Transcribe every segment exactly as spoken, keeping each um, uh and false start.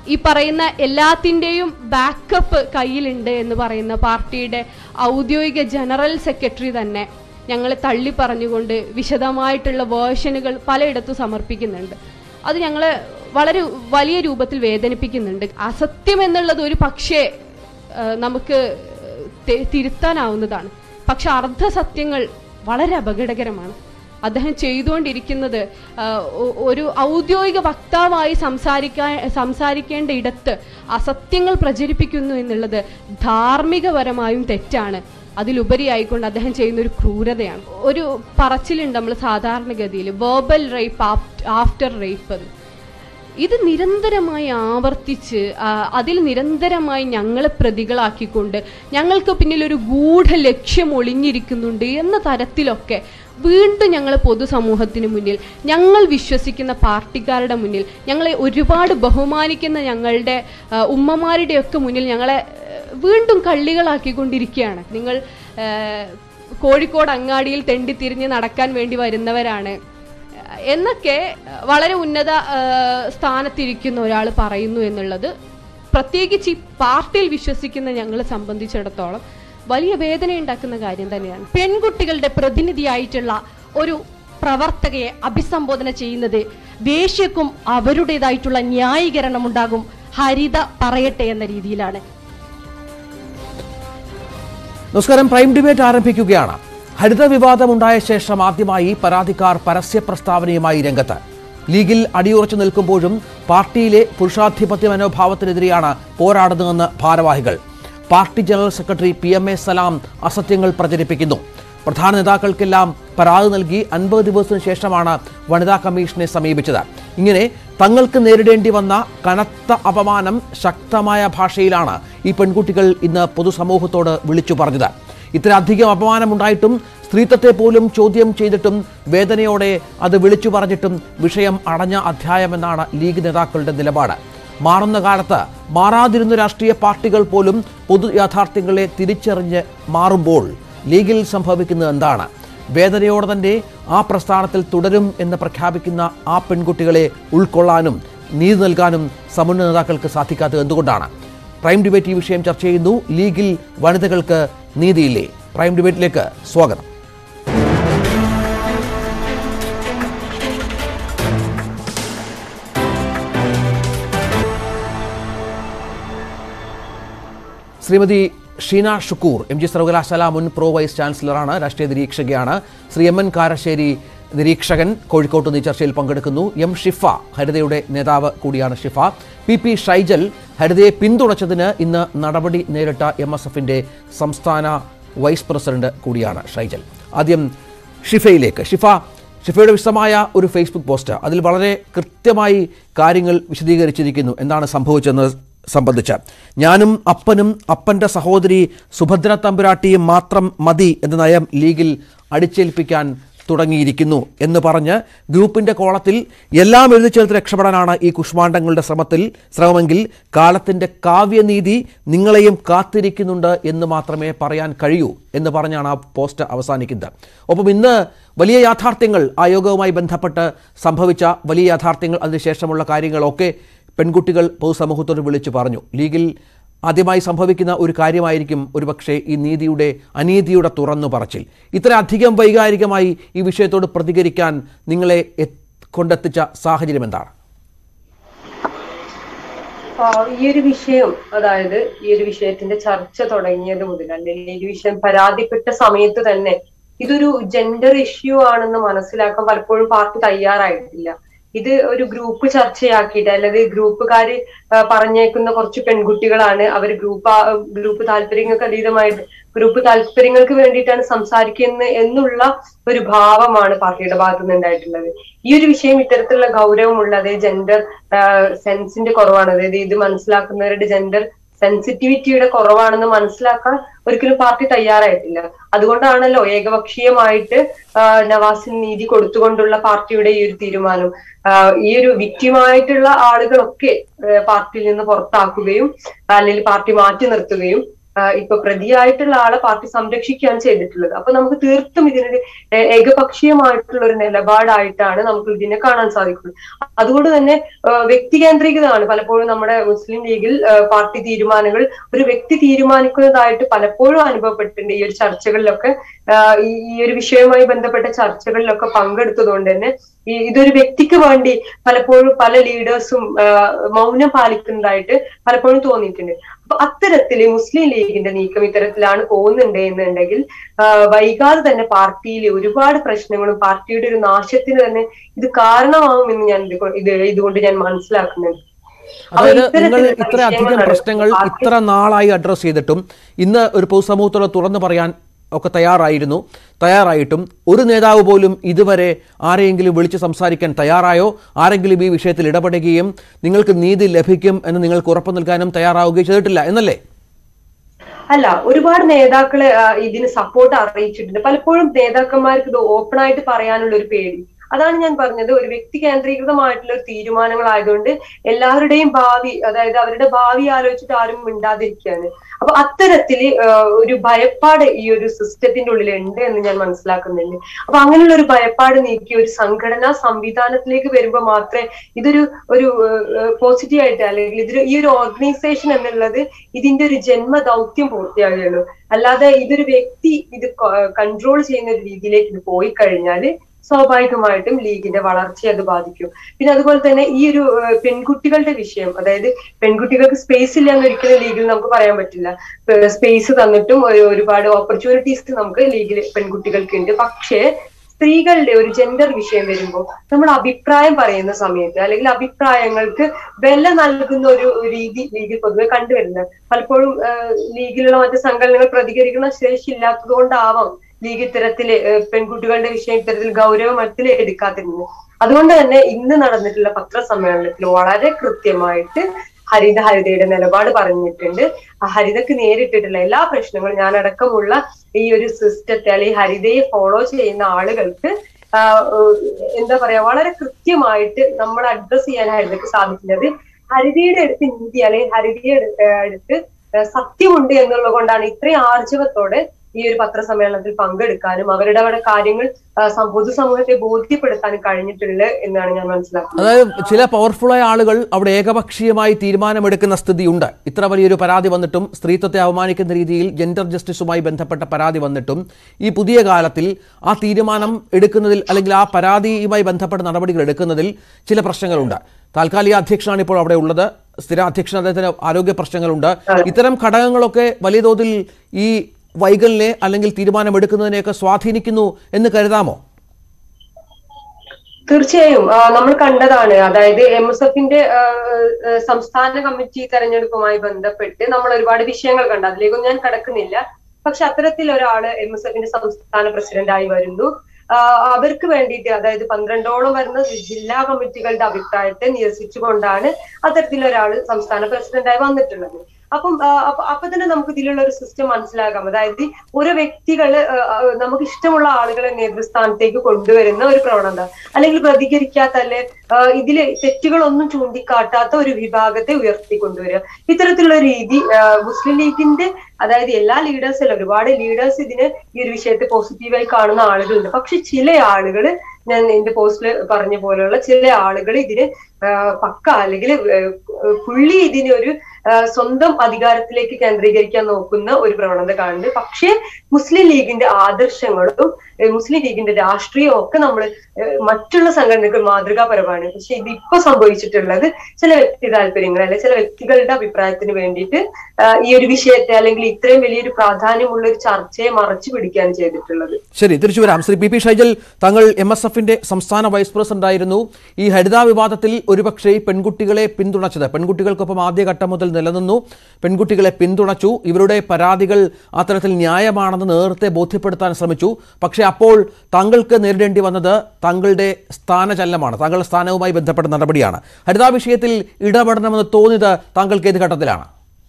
ഈ പറയുന്ന എല്ലാത്തിൻ്റെയും ബാക്കപ്പ് കയ്യിലുണ്ട് എന്ന് പറയുന്ന പാർട്ടിയുടെ ഔദ്യോഗിക ജനറൽ സെക്രട്ടറി തന്നെ ഞങ്ങളെ തള്ളി പറഞ്ഞുകൊണ്ട് വിശദമായിട്ടുള്ള വേർഷനുകൾ പലയിടത്തും സമർപ്പിക്കുന്നുണ്ട്. അത് ഞങ്ങളെ വളരെ വലിയ രൂപത്തിൽ വേദനിപ്പിക്കുന്നുണ്ട്. അസത്യം എന്നുള്ളത് ഒരു പക്ഷേ നമുക്ക് തിരുത്താനാവുന്നതാണ്, പക്ഷെ അർദ്ധസത്യങ്ങൾ വളരെ അപകടകരമാണ്. അദ്ദേഹം ചെയ്തുകൊണ്ടിരിക്കുന്നത് ഒരു ഔദ്യോഗിക വക്താവായി സംസാരിക്കാൻ സംസാരിക്കേണ്ട ഇടത്ത് അസത്യങ്ങൾ പ്രചരിപ്പിക്കുന്നു എന്നുള്ളത് ധാർമ്മികപരമായും തെറ്റാണ്. അതിലുപരിയായിക്കൊണ്ട് അദ്ദേഹം ചെയ്യുന്ന ഒരു ക്രൂരതയാണ്. ഒരു പറച്ചിലുണ്ട് നമ്മൾ സാധാരണഗതിയിൽ, വെർബൽ റേപ്പ് ആഫ്റ്റർ റേപ്പ് എന്ന്. ഇത് നിരന്തരമായി ആവർത്തിച്ച് അതിൽ നിരന്തരമായി ഞങ്ങളെ പ്രതികളാക്കിക്കൊണ്ട് ഞങ്ങൾക്ക് പിന്നിൽ ഒരു ഗൂഢ ലക്ഷ്യം ഒളിഞ്ഞിരിക്കുന്നുണ്ട് എന്ന തരത്തിലൊക്കെ വീണ്ടും ഞങ്ങൾ പൊതുസമൂഹത്തിന് മുന്നിൽ, ഞങ്ങൾ വിശ്വസിക്കുന്ന പാർട്ടിക്കാരുടെ മുന്നിൽ, ഞങ്ങളെ ഒരുപാട് ബഹുമാനിക്കുന്ന ഞങ്ങളുടെ ഉമ്മമാരുടെയൊക്കെ മുന്നിൽ ഞങ്ങളെ വീണ്ടും കള്ളികളാക്കിക്കൊണ്ടിരിക്കുകയാണ്. നിങ്ങൾ കോഴിക്കോട് അങ്ങാടിയിൽ തെണ്ടിത്തിരിഞ്ഞ് നടക്കാൻ വേണ്ടി വരുന്നവരാണ് എന്നൊക്കെ വളരെ ഉന്നത സ്ഥാനത്തിരിക്കുന്ന ഒരാൾ പറയുന്നു എന്നുള്ളത് പ്രത്യേകിച്ച് ഈ പാർട്ടിയിൽ വിശ്വസിക്കുന്ന ഞങ്ങളെ സംബന്ധിച്ചിടത്തോളം വലിയ വേദനയുണ്ടാക്കുന്ന കാര്യം തന്നെയാണ്. പെൺകുട്ടികളുടെ പ്രതിനിധിയായിട്ടുള്ള ഒരു പ്രവർത്തകയെ അഭിസംബോധന ചെയ്യുന്നത് വേശ്യക്കും അവരുടേതായിട്ടുള്ള ന്യായീകരണം ഉണ്ടാകും, ഹരിത പറയട്ടെ എന്ന രീതിയിലാണ്. നമസ്കാരം. പ്രൈം ഡിബേറ്റ് ആരംഭിക്കുകയാണ്. ഹരിത വിവാദമുണ്ടായ ശേഷം ആദ്യമായി പരാതിക്കാർ പരസ്യ പ്രസ്താവനയുമായി രംഗത്ത്. ലീഗിൽ അടിയുറച്ചു നിൽക്കുമ്പോഴും പാർട്ടിയിലെ പുരുഷാധിപത്യ മനോഭാവത്തിനെതിരെയാണ് പോരാടുന്നതെന്ന് ഭാരവാഹികൾ. Party general secretary P M A Salam അസത്യങ്ങൾ പ്രചരിപ്പിക്കുന്നു. പ്രധാന നേതാക്കൾക്കെല്ലാം പരാതി നൽകി അൻപത് ദിവസത്തിനു ശേഷമാണ് വനിതാ കമ്മീഷനെ സമീപിച്ചത്. ഇങ്ങനെ തങ്ങൾക്ക് നേരിടേണ്ടി വന്ന കനത്ത അപമാനം ശക്തമായ ഭാഷയിലാണ് ഈ പെൺകുട്ടികൾ ഇന്ന് പൊതുസമൂഹത്തോട് വിളിച്ചു പറഞ്ഞത്. ഇത്രയധികം അപമാനമുണ്ടായിട്ടും സ്ത്രീത്വത്തെ പോലും ചോദ്യം ചെയ്തിട്ടും വേദനയോടെ അത് വിളിച്ചു പറഞ്ഞിട്ടും വിഷയം അടഞ്ഞ അധ്യായമെന്നാണ് ലീഗ് നേതാക്കളുടെ നിലപാട്. മാറുന്ന കാലത്ത് മാറാതിരുന്ന രാഷ്ട്രീയ പാർട്ടികൾ പോലും പൊതു യാഥാർത്ഥ്യങ്ങളെ തിരിച്ചറിഞ്ഞ് മാറുമ്പോൾ ലീഗിൽ സംഭവിക്കുന്നത് എന്താണ്? വേദനയോടെ തന്നെ ആ പ്രസ്ഥാനത്തിൽ തുടരും എന്ന് പ്രഖ്യാപിക്കുന്ന ആ പെൺകുട്ടികളെ ഉൾക്കൊള്ളാനും നീതി നൽകാനും സമുന്നത നേതാക്കൾക്ക് സാധിക്കാത്തത് എന്തുകൊണ്ടാണ്? പ്രൈം ഡിബേറ്റ് ഈ വിഷയം ചർച്ച ചെയ്യുന്നു. ലീഗിൽ വനിതകൾക്ക് നീതിയില്ലേ? പ്രൈം ഡിബേറ്റിലേക്ക് സ്വാഗതം. ശ്രീമതി ഷീന ഷുക്കൂർ എം ജി സർവകലാശാല മുൻ പ്രോ വൈസ് ചാൻസലറാണ്, രാഷ്ട്രീയ നിരീക്ഷകയാണ്. ശ്രീ എം എൻ കാരശ്ശേരി നിരീക്ഷകൻ കോഴിക്കോട്ട് നിന്ന് ഈ ചർച്ചയിൽ പങ്കെടുക്കുന്നു. എം ഷിഫ ഹരിതയുടെ നേതാവ് കൂടിയാണ് ഷിഫ. പി പി ഷൈജൽ ഹരിതയെ പിന്തുണച്ചതിന് ഇന്ന് നടപടി നേരിട്ട എം എസ് എഫിൻ്റെ സംസ്ഥാന വൈസ് പ്രസിഡന്റ് കൂടിയാണ് ഷൈജൽ. ആദ്യം ഷിഫയിലേക്ക്. ഷിഫ, ഷിഫയുടെ വിശദമായ ഒരു ഫേസ്ബുക്ക് പോസ്റ്റ്, അതിൽ വളരെ കൃത്യമായി കാര്യങ്ങൾ വിശദീകരിച്ചിരിക്കുന്നു എന്താണ് സംഭവിച്ചതെന്ന് സംബന്ധിച്ച്. ഞാനും അപ്പനും അപ്പൻ്റെ സഹോദരി സുഭദ്ര തമ്പുരാട്ടിയും മാത്രം മതി എന്ന നയം ലീഗിൽ അടിച്ചേൽപ്പിക്കാൻ തുടങ്ങിയിരിക്കുന്നു എന്ന് പറഞ്ഞ് ഗ്രൂപ്പിൻ്റെ കോളത്തിൽ എല്ലാം എഴുതി ചേർത്ത് രക്ഷപ്പെടാനാണ് ഈ കുഷ്മാണ്ഡങ്ങളുടെ ശ്രമത്തിൽ ശ്രമമെങ്കിൽ കാലത്തിൻ്റെ കാവ്യനീതി നിങ്ങളെയും കാത്തിരിക്കുന്നുണ്ട് എന്ന് മാത്രമേ പറയാൻ കഴിയൂ എന്ന് പറഞ്ഞാണ് ആ പോസ്റ്റ് അവസാനിക്കുന്നത്. ഒപ്പം ഇന്ന് വലിയ യാഥാർത്ഥ്യങ്ങൾ, ആ യോഗവുമായി ബന്ധപ്പെട്ട് സംഭവിച്ച വലിയ യാഥാർത്ഥ്യങ്ങൾ, അതിനുശേഷമുള്ള കാര്യങ്ങളൊക്കെ പെൺകുട്ടികൾ പൊതുസമൂഹത്തോട് വിളിച്ചു പറഞ്ഞു. ലീഗിൽ ആദ്യമായി സംഭവിക്കുന്ന ഒരു കാര്യമായിരിക്കും ഒരുപക്ഷെ ഈ നീതിയുടെ അനീതിയുടെ തുറന്നു പറച്ചിൽ. ഇത്ര അധികം വൈകാരികമായി ഈ വിഷയത്തോട് പ്രതികരിക്കാൻ നിങ്ങളെ കൊണ്ടെത്തിച്ച സാഹചര്യം എന്താണ്? ഈ ഒരു വിഷയം, അതായത് ഈ ഒരു വിഷയത്തിന്റെ ചർച്ച തുടങ്ങിയത് മുതൽ, അല്ലെങ്കിൽ ഈ വിഷയം പരാതിപ്പെട്ട സമയത്ത് തന്നെ ഇതൊരു ജെൻഡർ ഇഷ്യൂ ആണെന്ന് മനസ്സിലാക്കാൻ പലപ്പോഴും പാർട്ടി തയ്യാറായിട്ടില്ല. ഇത് ഒരു ഗ്രൂപ്പ് ചർച്ചയാക്കിയിട്ട്, അല്ലെങ്കിൽ ഗ്രൂപ്പുകാര് പറഞ്ഞേക്കുന്ന കുറച്ച് പെൺകുട്ടികളാണ്, അവർ ഗ്രൂപ്പ് ഗ്രൂപ്പ് താല്പര്യങ്ങൾക്ക് അതീതമായിട്ട് ഗ്രൂപ്പ് താല്പര്യങ്ങൾക്ക് വേണ്ടിയിട്ടാണ് സംസാരിക്കുന്നത് എന്നുള്ള ഒരു ഭാവമാണ് പാർട്ടിയുടെ ഭാഗത്തു നിന്ന് ഉണ്ടായിട്ടുള്ളത്. ഈ ഒരു വിഷയം ഇത്തരത്തിലുള്ള ഗൗരവമുള്ള, അതായത് ജെൻഡർ സെൻസിന്റെ കുറവാണ്, അതായത് ഇത് മനസ്സിലാക്കുന്നവരുടെ ജെൻഡർ സെൻസിറ്റിവിറ്റിയുടെ കുറവാണെന്ന് മനസ്സിലാക്കാൻ ഒരിക്കലും പാർട്ടി തയ്യാറായിട്ടില്ല. അതുകൊണ്ടാണല്ലോ ഏകപക്ഷീയമായിട്ട് നവാസിന് നീതി കൊടുത്തുകൊണ്ടുള്ള പാർട്ടിയുടെ ഈ ഒരു തീരുമാനം. ഈ ഒരു വിക്റ്റിമായിട്ടുള്ള ആളുകളൊക്കെ പാർട്ടിയിൽ നിന്ന് പുറത്താക്കുകയും അല്ലെങ്കിൽ പാർട്ടി മാറ്റി നിർത്തുകയും ഇപ്പൊ പ്രതിയായിട്ടുള്ള ആളെ പാർട്ടി സംരക്ഷിക്കുകയാണ് ചെയ്തിട്ടുള്ളത്. അപ്പൊ നമുക്ക് തീർത്തും ഇതിനൊരു ഏകപക്ഷീയമായിട്ടുള്ള ഒരു നിലപാടായിട്ടാണ് നമുക്ക് ഇതിനെ കാണാൻ സാധിക്കുന്നത്. അതുകൊണ്ട് തന്നെ വ്യക്തി കേന്ദ്രീകൃതമാണ് പലപ്പോഴും നമ്മുടെ മുസ്ലിം ലീഗിൽ പാർട്ടി തീരുമാനങ്ങൾ ഒരു വ്യക്തി തീരുമാനിക്കുന്നതായിട്ട് പലപ്പോഴും അനുഭവപ്പെട്ടിട്ടുണ്ട്. ഈ ഒരു ചർച്ചകളിലൊക്കെ ഈ ഒരു വിഷയവുമായി ബന്ധപ്പെട്ട ചർച്ചകളിലൊക്കെ പങ്കെടുത്തതുകൊണ്ട് തന്നെ ഈ ഇതൊരു വ്യക്തിക്ക് വേണ്ടി പലപ്പോഴും പല ലീഡേഴ്സും മൗനം പാലിക്കുന്നതായിട്ട് പലപ്പോഴും തോന്നിയിട്ടുണ്ട്. അപ്പൊ അത്തരത്തില് മുസ്ലിം ലീഗിന്റെ നീക്കം ഇത്തരത്തിലാണ് പോകുന്നുണ്ട് എന്നുണ്ടെങ്കിൽ വൈകാതെ തന്നെ പാർട്ടിയിലെ ഒരുപാട് പ്രശ്നങ്ങളും പാർട്ടിയുടെ ഒരു നാശത്തിന് തന്നെ ഇത് കാരണമാവുമെന്ന് ഞാൻ ഇത് ഇതുകൊണ്ട് ഞാൻ മനസ്സിലാക്കുന്നുണ്ട്. അതായത് നിങ്ങൾ ഇത്രയധികം പ്രശ്നങ്ങൾ ഇത്ര നാളായി അഡ്രസ് ചെയ്തിട്ടും ഇന്ന് ഒരു പൊതുസമൂഹത്തോട് തുറന്നു പറയാൻ ഒക്കെ തയ്യാറായിരുന്നു തയ്യാറായിട്ടും ഒരു നേതാവ് പോലും ഇതുവരെ ആരെയെങ്കിലും വിളിച്ച് സംസാരിക്കാൻ തയ്യാറായോ, ആരെങ്കിലും ഈ വിഷയത്തിൽ ഇടപെടുകയും നിങ്ങൾക്ക് നീതി ലഭിക്കും എന്ന് നിങ്ങൾക്ക് ഉറപ്പു നൽകാനും തയ്യാറാവുകയും ചെയ്തിട്ടില്ല എന്നല്ലേ? അല്ല, ഒരുപാട് നേതാക്കളെ ഇതിന് സപ്പോർട്ട് അറിയിച്ചിട്ടുണ്ട്. പലപ്പോഴും നേതാക്കന്മാർക്ക് ഇത് ഓപ്പൺ ആയിട്ട് പറയാനുള്ള ഒരു പേടി. അതാണ് ഞാൻ പറഞ്ഞത്, ഒരു വ്യക്തി കേന്ദ്രീകൃതമായിട്ടുള്ള ഒരു തീരുമാനങ്ങളായതുകൊണ്ട് എല്ലാവരുടെയും ഭാവി, അതായത് അവരുടെ ഭാവി ആലോചിച്ചിട്ട് ആരും മിണ്ടാതിരിക്കുകയാണ്. അപ്പൊ അത്തരത്തില് ഒരു ഭയപ്പാട് ഈ ഒരു സിസ്റ്റത്തിന്റെ ഉള്ളിൽ ഉണ്ട് എന്ന് ഞാൻ മനസ്സിലാക്കുന്നുണ്ട്. അപ്പൊ അങ്ങനെയുള്ള ഒരു ഭയപ്പാട് നീക്കി ഒരു സംഘടനാ സംവിധാനത്തിലേക്ക് വരുമ്പോൾ മാത്രമേ ഇതൊരു ഒരു പോസിറ്റീവ് ആയിട്ട്, അല്ലെങ്കിൽ ഇതൊരു ഈ ഒരു ഓർഗനൈസേഷൻ എന്നുള്ളത് ഇതിന്റെ ഒരു ജന്മദൗത്യം പൂർത്തിയാകുകയുള്ളൂ. അല്ലാതെ ഇതൊരു വ്യക്തി ഇത് കൺട്രോൾ ചെയ്യുന്ന ഒരു രീതിയിലേക്ക് ഇത് പോയി കഴിഞ്ഞാൽ സ്വാഭാവികമായിട്ടും ലീഗിന്റെ വളർച്ചയെ അത് ബാധിക്കും. പിന്നെ അതുപോലെ തന്നെ ഈ ഒരു പെൺകുട്ടികളുടെ വിഷയം, അതായത് പെൺകുട്ടികൾക്ക് സ്പേസ് ഇല്ല എന്ന് ഒരിക്കലും ലീഗിൽ നമുക്ക് പറയാൻ പറ്റില്ല. സ്പേസ് തന്നിട്ടും ഒരുപാട് ഓപ്പർച്യൂണിറ്റീസ് നമുക്ക് ലീഗിൽ പെൺകുട്ടികൾക്ക് ഉണ്ട്. പക്ഷേ സ്ത്രീകളുടെ ഒരു ജെൻഡർ വിഷയം വരുമ്പോൾ നമ്മൾ അഭിപ്രായം പറയുന്ന സമയത്ത് അല്ലെങ്കിൽ അഭിപ്രായങ്ങൾക്ക് വില നൽകുന്ന ഒരു രീതി ലീഗിൽ പൊതുവെ കണ്ടുവരുന്നത്. പലപ്പോഴും ലീഗിലുള്ള മറ്റ് സംഘടനകൾ പ്രതികരിക്കുന്ന ശേഷി ഇല്ലാത്തത് കൊണ്ടാവാം ലീഗ് ഇത്തരത്തില് പെൺകുട്ടികളുടെ വിഷയം ഇത്തരത്തിൽ ഗൗരവമത്തിൽ എടുക്കാതിരുന്നത്. അതുകൊണ്ട് തന്നെ ഇന്ന് നടന്നിട്ടുള്ള പത്രസമ്മേളനത്തിൽ വളരെ കൃത്യമായിട്ട് ഹരിത ഹരിതയുടെ നിലപാട് പറഞ്ഞിട്ടുണ്ട്. ഹരിതക്ക് നേരിട്ടിട്ടുള്ള എല്ലാ പ്രശ്നങ്ങളും, ഞാനടക്കമുള്ള ഈ ഒരു സിസ്റ്റത്തെ അല്ലെങ്കിൽ ഹരിതയെ ഫോളോ ചെയ്യുന്ന ആളുകൾക്ക് എന്താ പറയാ വളരെ കൃത്യമായിട്ട് നമ്മൾ അഡ്രസ് ചെയ്യാൻ ഹരിതക്ക് സാധിക്കുന്നത് ഹരിതയുടെ അടുത്ത് നീതി അല്ലെങ്കിൽ ഹരിതയുടെ അടുത്ത് സത്യമുണ്ട് എന്നുള്ളത് കൊണ്ടാണ് ഇത്രയും ആർജവത്തോടെ ഈ ഒരു പത്രസമ്മേളനത്തിൽ പങ്കെടുക്കാനും അവരുടെ അവിടെ കാര്യങ്ങൾ പൊതുസമൂഹത്തെ ബോധ്യപ്പെടുത്താനും കഴിഞ്ഞിട്ടുള്ളത് എന്നാണ് ഞാൻ മനസ്സിലാക്കുന്നത്. അതായത് ചില പവർഫുള്ളായ ആളുകൾ അവിടെ ഏകപക്ഷീയമായി തീരുമാനമെടുക്കുന്ന സ്ഥിതിയുണ്ട്. ഇത്ര വലിയൊരു പരാതി വന്നിട്ടും, സ്ത്രീത്വത്തെ അവമാനിക്കുന്ന രീതിയിൽ ജെൻഡർ ജസ്റ്റിസുമായി ബന്ധപ്പെട്ട പരാതി വന്നിട്ടും ഈ പുതിയ കാലത്തിൽ ആ തീരുമാനം എടുക്കുന്നതിൽ അല്ലെങ്കിൽ ആ പരാതിയുമായി ബന്ധപ്പെട്ട നടപടികൾ എടുക്കുന്നതിൽ ചില പ്രശ്നങ്ങളുണ്ട്. താൽക്കാലിക അധ്യക്ഷനാണ് ഇപ്പോൾ അവിടെ ഉള്ളത്, സ്ഥിര അധ്യക്ഷൻ, അദ്ദേഹത്തിന് ആരോഗ്യ പ്രശ്നങ്ങളുണ്ട്. ഇത്തരം ഘടകങ്ങളൊക്കെ വലിയ തോതിൽ ഈ വൈകലിനെ അല്ലെങ്കിൽ തീരുമാനമെടുക്കുന്നതിനെയൊക്കെ സ്വാധീനിക്കുന്നു എന്ന് കരുതാമോ? തീർച്ചയായും നമ്മൾ കണ്ടതാണ്. അതായത് എം എസ് എഫിന്റെ സംസ്ഥാന കമ്മിറ്റി തെരഞ്ഞെടുപ്പുമായി ബന്ധപ്പെട്ട് നമ്മൾ ഒരുപാട് വിഷയങ്ങൾ കണ്ടു. അതിലേക്കൊന്നും ഞാൻ കടക്കുന്നില്ല. പക്ഷെ അത്തരത്തിൽ ഒരാള് എം എസ് എഫിന്റെ സംസ്ഥാന പ്രസിഡന്റായി വരുന്നു. അവർക്ക് വേണ്ടിയിട്ട്, അതായത് പന്ത്രണ്ടോളം വരുന്ന ജില്ലാ കമ്മിറ്റികളുടെ അഭിപ്രായത്തെ നിരസിച്ചുകൊണ്ടാണ് അത്തരത്തിലൊരാൾ സംസ്ഥാന പ്രസിഡന്റായി വന്നിട്ടുള്ളത്. അപ്പം അപ്പൊ തന്നെ നമുക്ക് ഇതിലുള്ള ഒരു സിസ്റ്റം മനസ്സിലാക്കാം. അതായത് ഒരു വ്യക്തികള് നമുക്ക് ഇഷ്ടമുള്ള ആളുകളെ നേതൃസ്ഥാനത്തേക്ക് കൊണ്ടുവരുന്ന ഒരു പ്രവണത, അല്ലെങ്കിൽ പ്രതികരിക്കാത്ത അല്ലെ ഇതില് തെറ്റുകളൊന്നും ചൂണ്ടിക്കാട്ടാത്ത ഒരു വിഭാഗത്തെ ഉയർത്തിക്കൊണ്ടുവരിക, ഇത്തരത്തിലുള്ള രീതി മുസ്ലിം ലീഗിന്റെ, അതായത് എല്ലാ ലീഡേഴ്സ് അല്ല, ഒരുപാട് ലീഡേഴ്സ് ഇതിന് ഈ ഒരു വിഷയത്തെ പോസിറ്റീവായി കാണുന്ന ആളുകളുണ്ട്. പക്ഷെ ചില ആളുകൾ, ഞാൻ എന്റെ പോസ്റ്റിൽ പറഞ്ഞ പോലെയുള്ള ചില ആളുകൾ ഇതിന് പക്ക അല്ലെങ്കിൽ പുള്ളി ഇതിനൊരു സ്വന്തം അധികാരത്തിലേക്ക് കേന്ദ്രീകരിക്കാൻ നോക്കുന്ന ഒരു പ്രവണത കാണുന്നുണ്ട്. പക്ഷേ മുസ്ലിം ലീഗിന്റെ ആദർശങ്ങളും മുസ്ലിം ലീഗിന്റെ രാഷ്ട്രീയവും ഒക്കെ നമ്മൾ മറ്റുള്ള സംഘടനകൾ മാതൃകാപരമാണ്. പക്ഷെ ഇതിപ്പോ സംഭവിച്ചിട്ടുള്ളത് ചില വ്യക്തി താല്പര്യങ്ങൾ അല്ലെങ്കിൽ ചില വ്യക്തികളുടെ അഭിപ്രായത്തിന് വേണ്ടിയിട്ട് ഈ ഒരു വിഷയത്തെ അല്ലെങ്കിൽ ഇത്രയും വലിയൊരു പ്രാധാന്യമുള്ള ഒരു ചർച്ചയെ മറച്ചു പിടിക്കുകയാണ് ചെയ്തിട്ടുള്ളത്. ശരി, തിരിച്ചു വരാം. ശ്രീ പി പി ഷൈജൽ, താങ്കൾ എം എസ് എഫിന്റെ സംസ്ഥാന വൈസ് പ്രസിഡന്റ് ആയിരുന്നു. ഈ ഹരിത വിവാദത്തിൽ ഒരുപക്ഷെ പെൺകുട്ടികളെ പിന്തുണച്ചത്, പെൺകുട്ടികൾക്കൊപ്പം ആദ്യഘട്ടം മുതൽ നിലനിന്നു, പെൺകുട്ടികളെ പിന്തുണച്ചു, ഇവരുടെ പരാതികൾ അത്തരത്തിൽ ന്യായമാണെന്ന് നേരത്തെ ബോധ്യപ്പെടുത്താൻ ശ്രമിച്ചു. പക്ഷേ അപ്പോൾ താങ്കൾക്ക് നേരിടേണ്ടി വന്നത് താങ്കളുടെ സ്ഥാനചലനമാണ്, താങ്കളുടെ സ്ഥാനവുമായി ബന്ധപ്പെട്ട നടപടിയാണ്. ഹരിത വിഷയത്തിൽ ഇടപെടണമെന്ന് തോന്നിയത് താങ്കൾക്ക് ഏത് ഘട്ടത്തിലാണ്?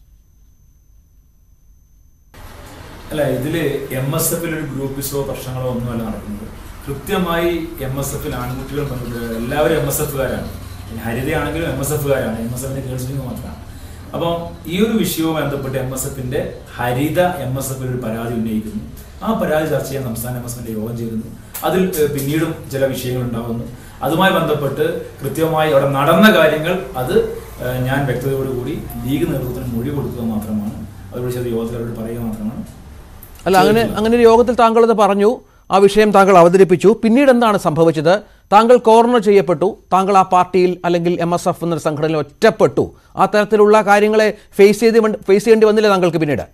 അല്ല, ഇതില് എം എസ് എഫിൽ ഒരു ഗ്രൂപ്പിസോ പ്രശ്നങ്ങളോ ഒന്നുമല്ല നടക്കുന്നത്. കൃത്യമായി എം എസ് എഫിൽ ആൺകുട്ടികൾ പെൺകുട്ടികൾ എല്ലാവരും എം എസ് എഫുകാരാണ്. ഹരിതയാണെങ്കിലും എം എസ് എഫുകാരാണ്, എം എസ് എഫിന്റെ ഗേൾസ് വിംഗ് മാത്രമാണ്. അപ്പം ഈ ഒരു വിഷയവുമായി ബന്ധപ്പെട്ട് എം എസ് എഫിന്റെ ഹരിത എം എസ് എഫിൽ ഒരു പരാതി ഉന്നയിക്കുന്നു. ആ പരാതി ചർച്ച ചെയ്യാൻ സംസ്ഥാന എം എസ് എഫിന്റെ യോഗം ചേരുന്നു. അതിൽ പിന്നീടും ചില വിഷയങ്ങൾ ഉണ്ടാകുന്നു. അതുമായി ബന്ധപ്പെട്ട് കൃത്യമായി അവിടെ നടന്ന കാര്യങ്ങൾ അത് ഞാൻ വ്യക്തതയോടുകൂടി ലീഗ് നേതൃത്വത്തിന് മൊഴി കൊടുക്കുക മാത്രമാണ്. അവരോട് ചെയ്ത യോഗത്തിൽ അവരോട് പറയുക മാത്രമാണ്. അല്ല, അങ്ങനെ അങ്ങനെ ഒരു യോഗത്തിൽ താങ്കൾ അത് പറഞ്ഞു, ആ വിഷയം താങ്കൾ അവതരിപ്പിച്ചു. പിന്നീട് എന്താണ് സംഭവിച്ചത്? താങ്കൾ കോർണർ ചെയ്യപ്പെട്ടു, താങ്കൾ ആ പാർട്ടിയിൽ അല്ലെങ്കിൽ എം എസ് എഫ് എന്നൊരു സംഘടനയിൽ ഒറ്റപ്പെട്ടു. ആ തരത്തിലുള്ള കാര്യങ്ങളെ ഫേസ് ചെയ്ത് ഫേസ് ചെയ്യേണ്ടി വന്നില്ല താങ്കൾക്ക് പിന്നീട്?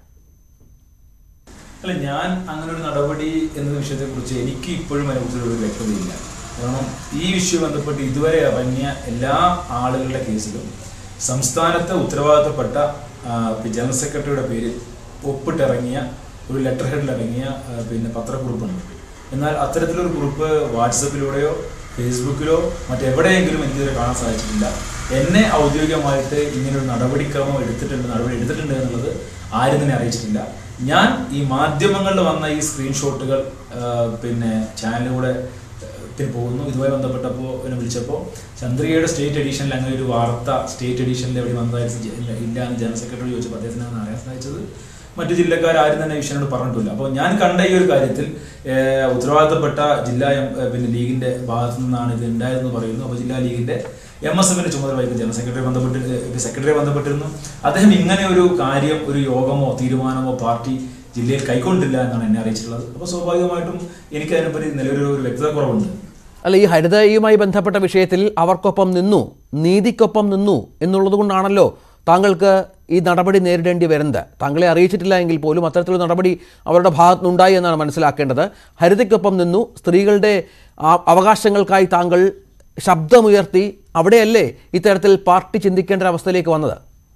അല്ല, ഞാൻ അങ്ങനെ ഒരു നടപടി എന്ന വിഷയത്തെ കുറിച്ച് എനിക്ക് ഇപ്പോഴും അതിനെക്കുറിച്ചൊരു വ്യക്തതയില്ല. കാരണം ഈ വിഷയം ബന്ധപ്പെട്ട് ഇതുവരെ ഇറങ്ങിയ എല്ലാ ആളുകളുടെ കേസിലും സംസ്ഥാനത്തെ ഉത്തരവാദിത്തപ്പെട്ട ജനറൽ സെക്രട്ടറിയുടെ പേരിൽ ഒപ്പിട്ടിറങ്ങിയ ഒരു ലെറ്റർ ഹെഡിൽ ഇറങ്ങിയ പിന്നെ പത്രക്കുറിപ്പുണ്ട്. എന്നാൽ അത്തരത്തിലൊരു കുറിപ്പ് വാട്സപ്പിലൂടെയോ ഫേസ്ബുക്കിലോ മറ്റെവിടെയെങ്കിലും എനിക്കിതുവരെ കാണാൻ സാധിച്ചിട്ടില്ല. എന്നെ ഔദ്യോഗികമായിട്ട് ഇങ്ങനൊരു നടപടിക്രമം എടുത്തിട്ടുണ്ട് നടപടി എടുത്തിട്ടുണ്ട് എന്നുള്ളത് ആരും തന്നെ അറിയിച്ചിട്ടില്ല. ഞാൻ ഈ മാധ്യമങ്ങളിൽ വന്ന ഈ സ്ക്രീൻഷോട്ടുകൾ പിന്നെ ചാനലിലൂടെ പോകുന്നു. ഇതുമായി ബന്ധപ്പെട്ടപ്പോൾ എന്നെ വിളിച്ചപ്പോൾ ചന്ദ്രികയുടെ സ്റ്റേറ്റ് എഡീഷനിൽ അങ്ങനെ ഒരു വാർത്ത സ്റ്റേറ്റ് എഡീഷനിൽ എവിടെ വന്നതായിട്ട് ഇല്ല എന്ന് ജനറൽ സെക്രട്ടറി ചോദിച്ചപ്പോൾ അദ്ദേഹത്തിനാണ് അറിയാൻ സാധിച്ചത്. മറ്റു ജില്ലക്കാരും തന്നെ വിഷയനോട് പറഞ്ഞിട്ടില്ല. അപ്പോൾ ഞാൻ കണ്ട ഈ ഒരു കാര്യത്തിൽ ഉത്തരവാദിത്തപ്പെട്ട ജില്ലാ പിന്നെ ലീഗിന്റെ ഭാഗത്തു നിന്നാണ് ഇത് ഉണ്ടായതെന്ന് പറയുന്നു. അപ്പോൾ ജില്ലാ ലീഗിന്റെ എം എസ് എഫിന്റെ ചുമതല വഹിക്കുന്ന ജനറൽ സെക്രട്ടറി ബന്ധപ്പെട്ട് സെക്രട്ടറിയെ ബന്ധപ്പെട്ടിരുന്നു. അദ്ദേഹം ഇങ്ങനെ ഒരു കാര്യം ഒരു യോഗമോ തീരുമാനമോ പാർട്ടി ജില്ലയിൽ കൈക്കൊണ്ടില്ല എന്നാണ് എന്നെ അറിയിച്ചിട്ടുള്ളത്. അപ്പോൾ സ്വാഭാവികമായിട്ടും എനിക്ക് അതിനെപ്പറ്റി നിലവിലൊരു ഒരു വ്യക്തത കുറവുണ്ട്. അല്ല, ഈ ഹരിതയുമായി ബന്ധപ്പെട്ട വിഷയത്തിൽ അവർക്കൊപ്പം നിന്നു, നീതിക്കൊപ്പം നിന്നു എന്നുള്ളത് കൊണ്ടാണല്ലോ താങ്കൾക്ക് ഈ നടപടി നേരിടേണ്ടി വരുന്നത്. താങ്കളെ അറിയിച്ചിട്ടില്ല എങ്കിൽ പോലും അത്തരത്തിലുള്ള നടപടി അവരുടെ ഭാഗത്തുനിന്നുണ്ടായി എന്നാണ് മനസ്സിലാക്കേണ്ടത്. ഹരിതയ്ക്കൊപ്പം നിന്നു, സ്ത്രീകളുടെ അവകാശങ്ങൾക്കായി താങ്കൾ ശബ്ദമുയർത്തി. അവിടെയല്ലേ ഇത്തരത്തിൽ പാർട്ടി ചിന്തിക്കേണ്ട അവസ്ഥയിലേക്ക് വന്നത്?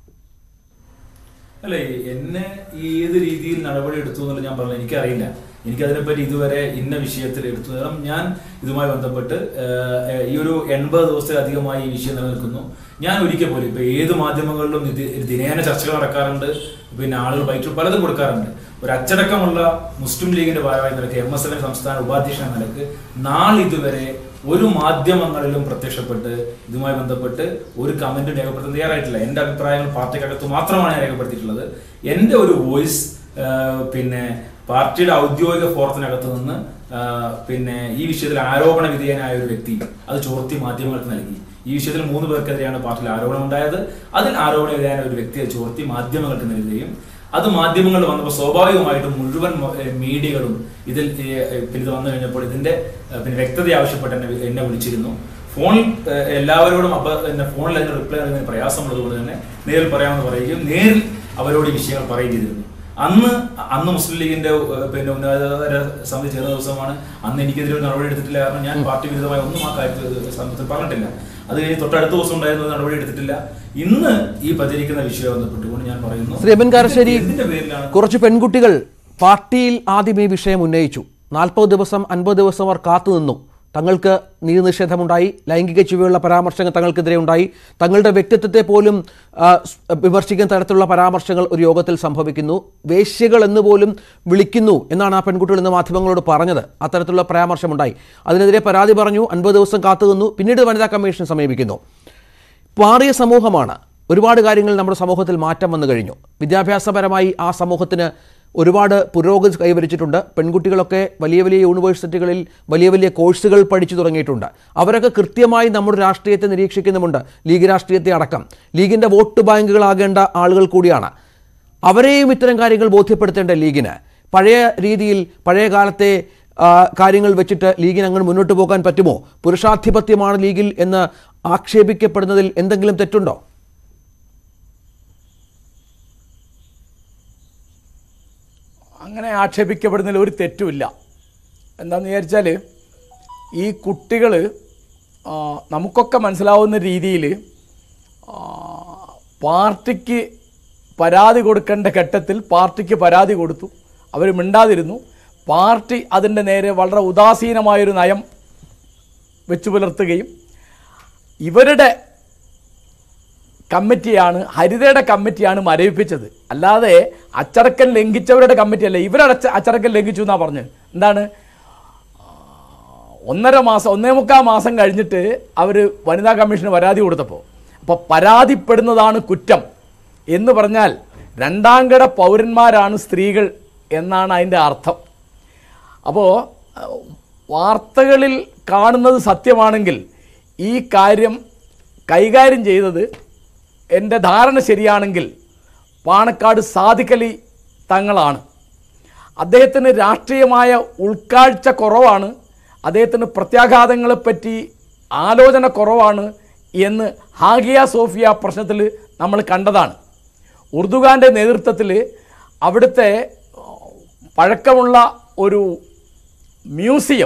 അല്ലേ, എന്നെ ഏത് രീതിയിൽ നടപടി എടുത്തു എന്നുള്ളത് ഞാൻ പറഞ്ഞു എനിക്കറിയില്ല. എനിക്കതിനെപ്പറ്റി ഇതുവരെ ഇന്ന വിഷയത്തിൽ എടുത്തു. കാരണം ഞാൻ ഇതുമായി ബന്ധപ്പെട്ട് ഈ ഒരു എൺപത് ദിവസത്തിലധികമായി ഈ വിഷയം നിലനിൽക്കുന്നു. ഞാൻ ഒരിക്കൽ പോലും ഇപ്പൊ ഏത് മാധ്യമങ്ങളിലും ദിനേന ചർച്ചകൾ നടക്കാറുണ്ട്, പിന്നെ ആളുകൾ ബൈറ്റ് പലതും കൊടുക്കാറുണ്ട്. ഒരു അച്ചടക്കമുള്ള മുസ്ലിം ലീഗിന്റെ ഭാഗമായി നിലക്ക് എം എസ് എഫിന്റെ സംസ്ഥാന ഉപാധ്യക്ഷൻ എന്ന നിലക്ക് നാളിതുവരെ ഒരു മാധ്യമങ്ങളിലും പ്രത്യക്ഷപ്പെട്ട് ഇതുമായി ബന്ധപ്പെട്ട് ഒരു കമന്റ് രേഖപ്പെടുത്താൻ തയ്യാറായിട്ടില്ല. എന്റെ അഭിപ്രായങ്ങൾ പാർട്ടിക്കകത്ത് മാത്രമാണ് ഞാൻ രേഖപ്പെടുത്തിയിട്ടുള്ളത്. എന്റെ ഒരു വോയിസ് പിന്നെ പാർട്ടിയുടെ ഔദ്യോഗിക ഫോറത്തിനകത്ത് നിന്ന് പിന്നെ ഈ വിഷയത്തിൽ ആരോപണ വിധേയനായ ഒരു വ്യക്തി അത് ചോർത്തി മാധ്യമങ്ങൾക്ക് നൽകി. ഈ വിഷയത്തിൽ മൂന്ന് പേർക്കെതിരെയാണ് പാർട്ടിയിൽ ആരോപണം ഉണ്ടായത്. അതിൽ ആരോപണ വിധേയനായ ഒരു വ്യക്തിയെ ചോർത്തി മാധ്യമങ്ങൾക്ക് നൽകുകയും അത് മാധ്യമങ്ങൾ വന്നപ്പോൾ സ്വാഭാവികമായിട്ടും മുഴുവൻ മീഡിയകളും ഇതിൽ പിന്നെ ഇത് വന്നു കഴിഞ്ഞപ്പോൾ ഇതിന്റെ പിന്നെ വ്യക്തത ആവശ്യപ്പെട്ട് എന്നെ എന്നെ വിളിച്ചിരുന്നു. ഫോണിൽ എല്ലാവരോടും അപ്പൊ എന്നെ ഫോണിൽ അതിന് റിപ്ലൈ നൽകുന്ന പ്രയാസമുള്ളത് കൊണ്ട് തന്നെ നേരിൽ പറയാമെന്ന് പറയുകയും നേരിൽ അവരോട് ഈ വിഷയങ്ങൾ പറയുകയും ചെയ്തിരുന്നു. അന്ന് അന്ന് മുസ്ലിം ലീഗിന്റെ പിന്നെ ഉന്നതതല സമിതി ചേർന്ന ദിവസമാണ്. അന്ന് എനിക്കെതിരെ ഒരു നടപടി എടുത്തിട്ടില്ല. കാരണം ഞാൻ പാർട്ടി വിരുദ്ധമായ ഒന്നും ആ കാര്യത്തിൽ സമയത്തിൽ പറഞ്ഞിട്ടില്ല. അത് കഴിഞ്ഞ് തൊട്ടടുത്ത ദിവസം ഉണ്ടായിരുന്ന നടപടി എടുത്തിട്ടില്ല. ഇന്ന് ഈ പ്രചരിക്കുന്ന വിഷയം ബന്ധപ്പെട്ടുകൊണ്ട് ഞാൻ പറയുന്നു, ശ്രീ എം എൻ കാരശ്ശേരി, കുറച്ച് പെൺകുട്ടികൾ പാർട്ടിയിൽ ആദ്യം ഈ വിഷയം ഉന്നയിച്ചു. നാൽപ്പത് ദിവസം അൻപത് ദിവസം അവർ കാത്തുനിന്നു. തങ്ങൾക്ക് നീതി നിഷേധമുണ്ടായി, ലൈംഗിക ചുവയുള്ള പരാമർശങ്ങൾ തങ്ങൾക്കെതിരെ ഉണ്ടായി, തങ്ങളുടെ വ്യക്തിത്വത്തെ പോലും വിമർശിക്കുന്ന തരത്തിലുള്ള പരാമർശങ്ങൾ ഒരു യോഗത്തിൽ സംഭവിക്കുന്നു. വേശ്യകൾ എന്ന് പോലും വിളിക്കുന്നു എന്നാണ് ആ പെൺകുട്ടികൾ ഇന്ന് മാധ്യമങ്ങളോട് പറഞ്ഞത്. അത്തരത്തിലുള്ള പരാമർശമുണ്ടായി. അതിനെതിരെ പരാതി പറഞ്ഞു, അൻപത് ദിവസം കാത്തുനിന്നു. പിന്നീട് വനിതാ കമ്മീഷൻ സമീപിക്കുന്നു. പാറിയ സമൂഹമാണ്. ഒരുപാട് കാര്യങ്ങൾ നമ്മുടെ സമൂഹത്തിൽ മാറ്റം വന്നു കഴിഞ്ഞു. വിദ്യാഭ്യാസപരമായി ആ സമൂഹത്തിന് ഒരുപാട് പുരോഗതി കൈവരിച്ചിട്ടുണ്ട്. പെൺകുട്ടികളൊക്കെ വലിയ വലിയ യൂണിവേഴ്സിറ്റികളിൽ വലിയ വലിയ കോഴ്സുകൾ പഠിച്ചു തുടങ്ങിയിട്ടുണ്ട്. അവരൊക്കെ കൃത്യമായി നമ്മുടെ രാഷ്ട്രീയത്തെ നിരീക്ഷിക്കുന്നുമുണ്ട്, ലീഗ് രാഷ്ട്രീയത്തെ അടക്കം. ലീഗിൻ്റെ വോട്ട് ബാങ്കുകളാകേണ്ട ആളുകൾ കൂടിയാണ്. അവരെയും ഇത്തരം കാര്യങ്ങൾ ബോധ്യപ്പെടുത്തേണ്ട ലീഗിന്. പഴയ രീതിയിൽ പഴയ കാലത്തെ കാര്യങ്ങൾ വെച്ചിട്ട് ലീഗിന് അങ്ങനെ മുന്നോട്ട് പോകാൻ പറ്റുമോ? പുരുഷാധിപത്യമാണ് ലീഗിൽ എന്ന് ആക്ഷേപിക്കപ്പെടുന്നതിൽ എന്തെങ്കിലും തെറ്റുണ്ടോ? അങ്ങനെ ആക്ഷേപിക്കപ്പെടുന്നതിൽ ഒരു തെറ്റുമില്ല. എന്താണെന്ന് വിചാരിച്ചാൽ ഈ കുട്ടികൾ നമുക്കൊക്കെ മനസ്സിലാവുന്ന രീതിയിൽ പാർട്ടിക്ക് പരാതി കൊടുക്കേണ്ട ഘട്ടത്തിൽ പാർട്ടിക്ക് പരാതി കൊടുത്തു. അവർ മിണ്ടാതിരുന്നു. പാർട്ടി അതിൻ്റെ നേരെ വളരെ ഉദാസീനമായൊരു നയം വെച്ചു പുലർത്തുകയും ഇവരുടെ കമ്മിറ്റിയാണ്, ഹരിതയുടെ കമ്മിറ്റിയാണ് മരവിപ്പിച്ചത്. അല്ലാതെ അച്ചടക്കം ലംഘിച്ചവരുടെ കമ്മിറ്റിയല്ല. ഇവരട അച്ചടക്കം ലംഘിച്ചു എന്നാണ് പറഞ്ഞത്. എന്താണ്, ഒന്നര മാസം ഒന്നേ മുക്കാൽ മാസം കഴിഞ്ഞിട്ട് അവർ വനിതാ കമ്മീഷന് പരാതി കൊടുത്തപ്പോൾ, അപ്പോൾ പരാതിപ്പെടുന്നതാണ് കുറ്റം. എന്ന് പറഞ്ഞാൽ രണ്ടാംകിട പൗരന്മാരാണ് സ്ത്രീകൾ എന്നാണ് അതിൻ്റെ അർത്ഥം. അപ്പോൾ വാർത്തകളിൽ കാണുന്നത് സത്യമാണെങ്കിൽ ഈ കാര്യം കൈകാര്യം ചെയ്തത് എൻ്റെ ധാരണ ശരിയാണെങ്കിൽ പാണക്കാട് സാദിഖ് അലി തങ്ങളാണ്. അദ്ദേഹത്തിന് രാഷ്ട്രീയമായ ഉൾക്കാഴ്ച കുറവാണ്, അദ്ദേഹത്തിന് പ്രത്യാഘാതങ്ങളെപ്പറ്റി ആലോചന കുറവാണ് എന്ന് ഹാഗിയ സോഫിയ പ്രശ്നത്തിൽ നമ്മൾ കണ്ടതാണ്. ഉർദുഗാൻ്റെ നേതൃത്വത്തിൽ അവിടുത്തെ പഴക്കമുള്ള ഒരു മ്യൂസിയം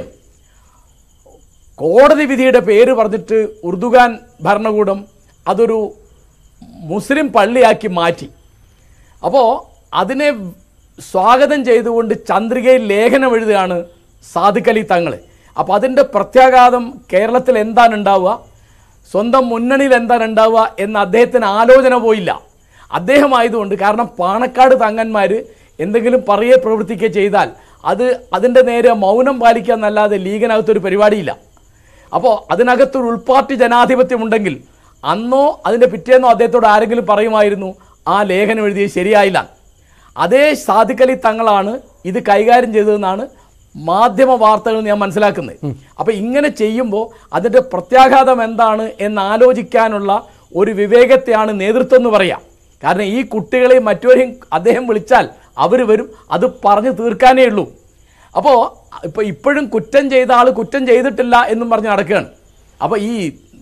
കോടതി വിധിയുടെ പേര് പറഞ്ഞിട്ട് ഉർദുഗാൻ ഭരണകൂടം അതൊരു മുസ്ലിം പള്ളിയാക്കി മാറ്റി. അപ്പോൾ അതിനെ സ്വാഗതം ചെയ്തുകൊണ്ട് ചന്ദ്രികയിൽ ലേഖനം എഴുതുകയാണ് സാദിഖ് അലി തങ്ങൾ. അപ്പോൾ അതിൻ്റെ പ്രത്യാഘാതം കേരളത്തിൽ എന്താണ് ഉണ്ടാവുക, സ്വന്തം മുന്നണിയിൽ എന്താണ് ഉണ്ടാവുക എന്ന് അദ്ദേഹത്തിന് ആലോചന പോയില്ല. അദ്ദേഹം ആയതുകൊണ്ട്, കാരണം പാണക്കാട് തങ്ങന്മാർ എന്തെങ്കിലും പറയെ പ്രവർത്തിക്കുക ചെയ്താൽ അത് അതിൻ്റെ നേരെ മൗനം പാലിക്കുക എന്നല്ലാതെ ലീഗിനകത്തൊരു പരിപാടിയില്ല. അപ്പോൾ അതിനകത്തൊരു ഉൾപാർട്ടി ജനാധിപത്യം ഉണ്ടെങ്കിൽ അന്നോ അതിൻ്റെ പിറ്റേന്നോ അദ്ദേഹത്തോട് ആരെങ്കിലും പറയുമായിരുന്നു ആ ലേഖനം എഴുതിയത് ശരിയായില്ല. അതേ സാദിഖ് അലി തങ്ങളാണ് ഇത് കൈകാര്യം ചെയ്തതെന്നാണ് മാധ്യമ വാർത്തകൾ ഞാൻ മനസ്സിലാക്കുന്നത്. അപ്പോൾ ഇങ്ങനെ ചെയ്യുമ്പോൾ അതിൻ്റെ പ്രത്യാഘാതം എന്താണ് എന്ന് ആലോചിക്കാനുള്ള ഒരു വിവേകത്തെയാണ് നേതൃത്വം എന്ന് പറയാം. കാരണം ഈ കുട്ടികളെയും മറ്റവരെയും അദ്ദേഹം വിളിച്ചാൽ അവർ വരും, അത് പറഞ്ഞു തീർക്കാനേ ഉള്ളൂ. അപ്പോൾ ഇപ്പോൾ ഇപ്പോഴും കുറ്റം ചെയ്ത ആൾ കുറ്റം ചെയ്തിട്ടില്ല എന്നും പറഞ്ഞ് നടക്കുകയാണ്. അപ്പോൾ ഈ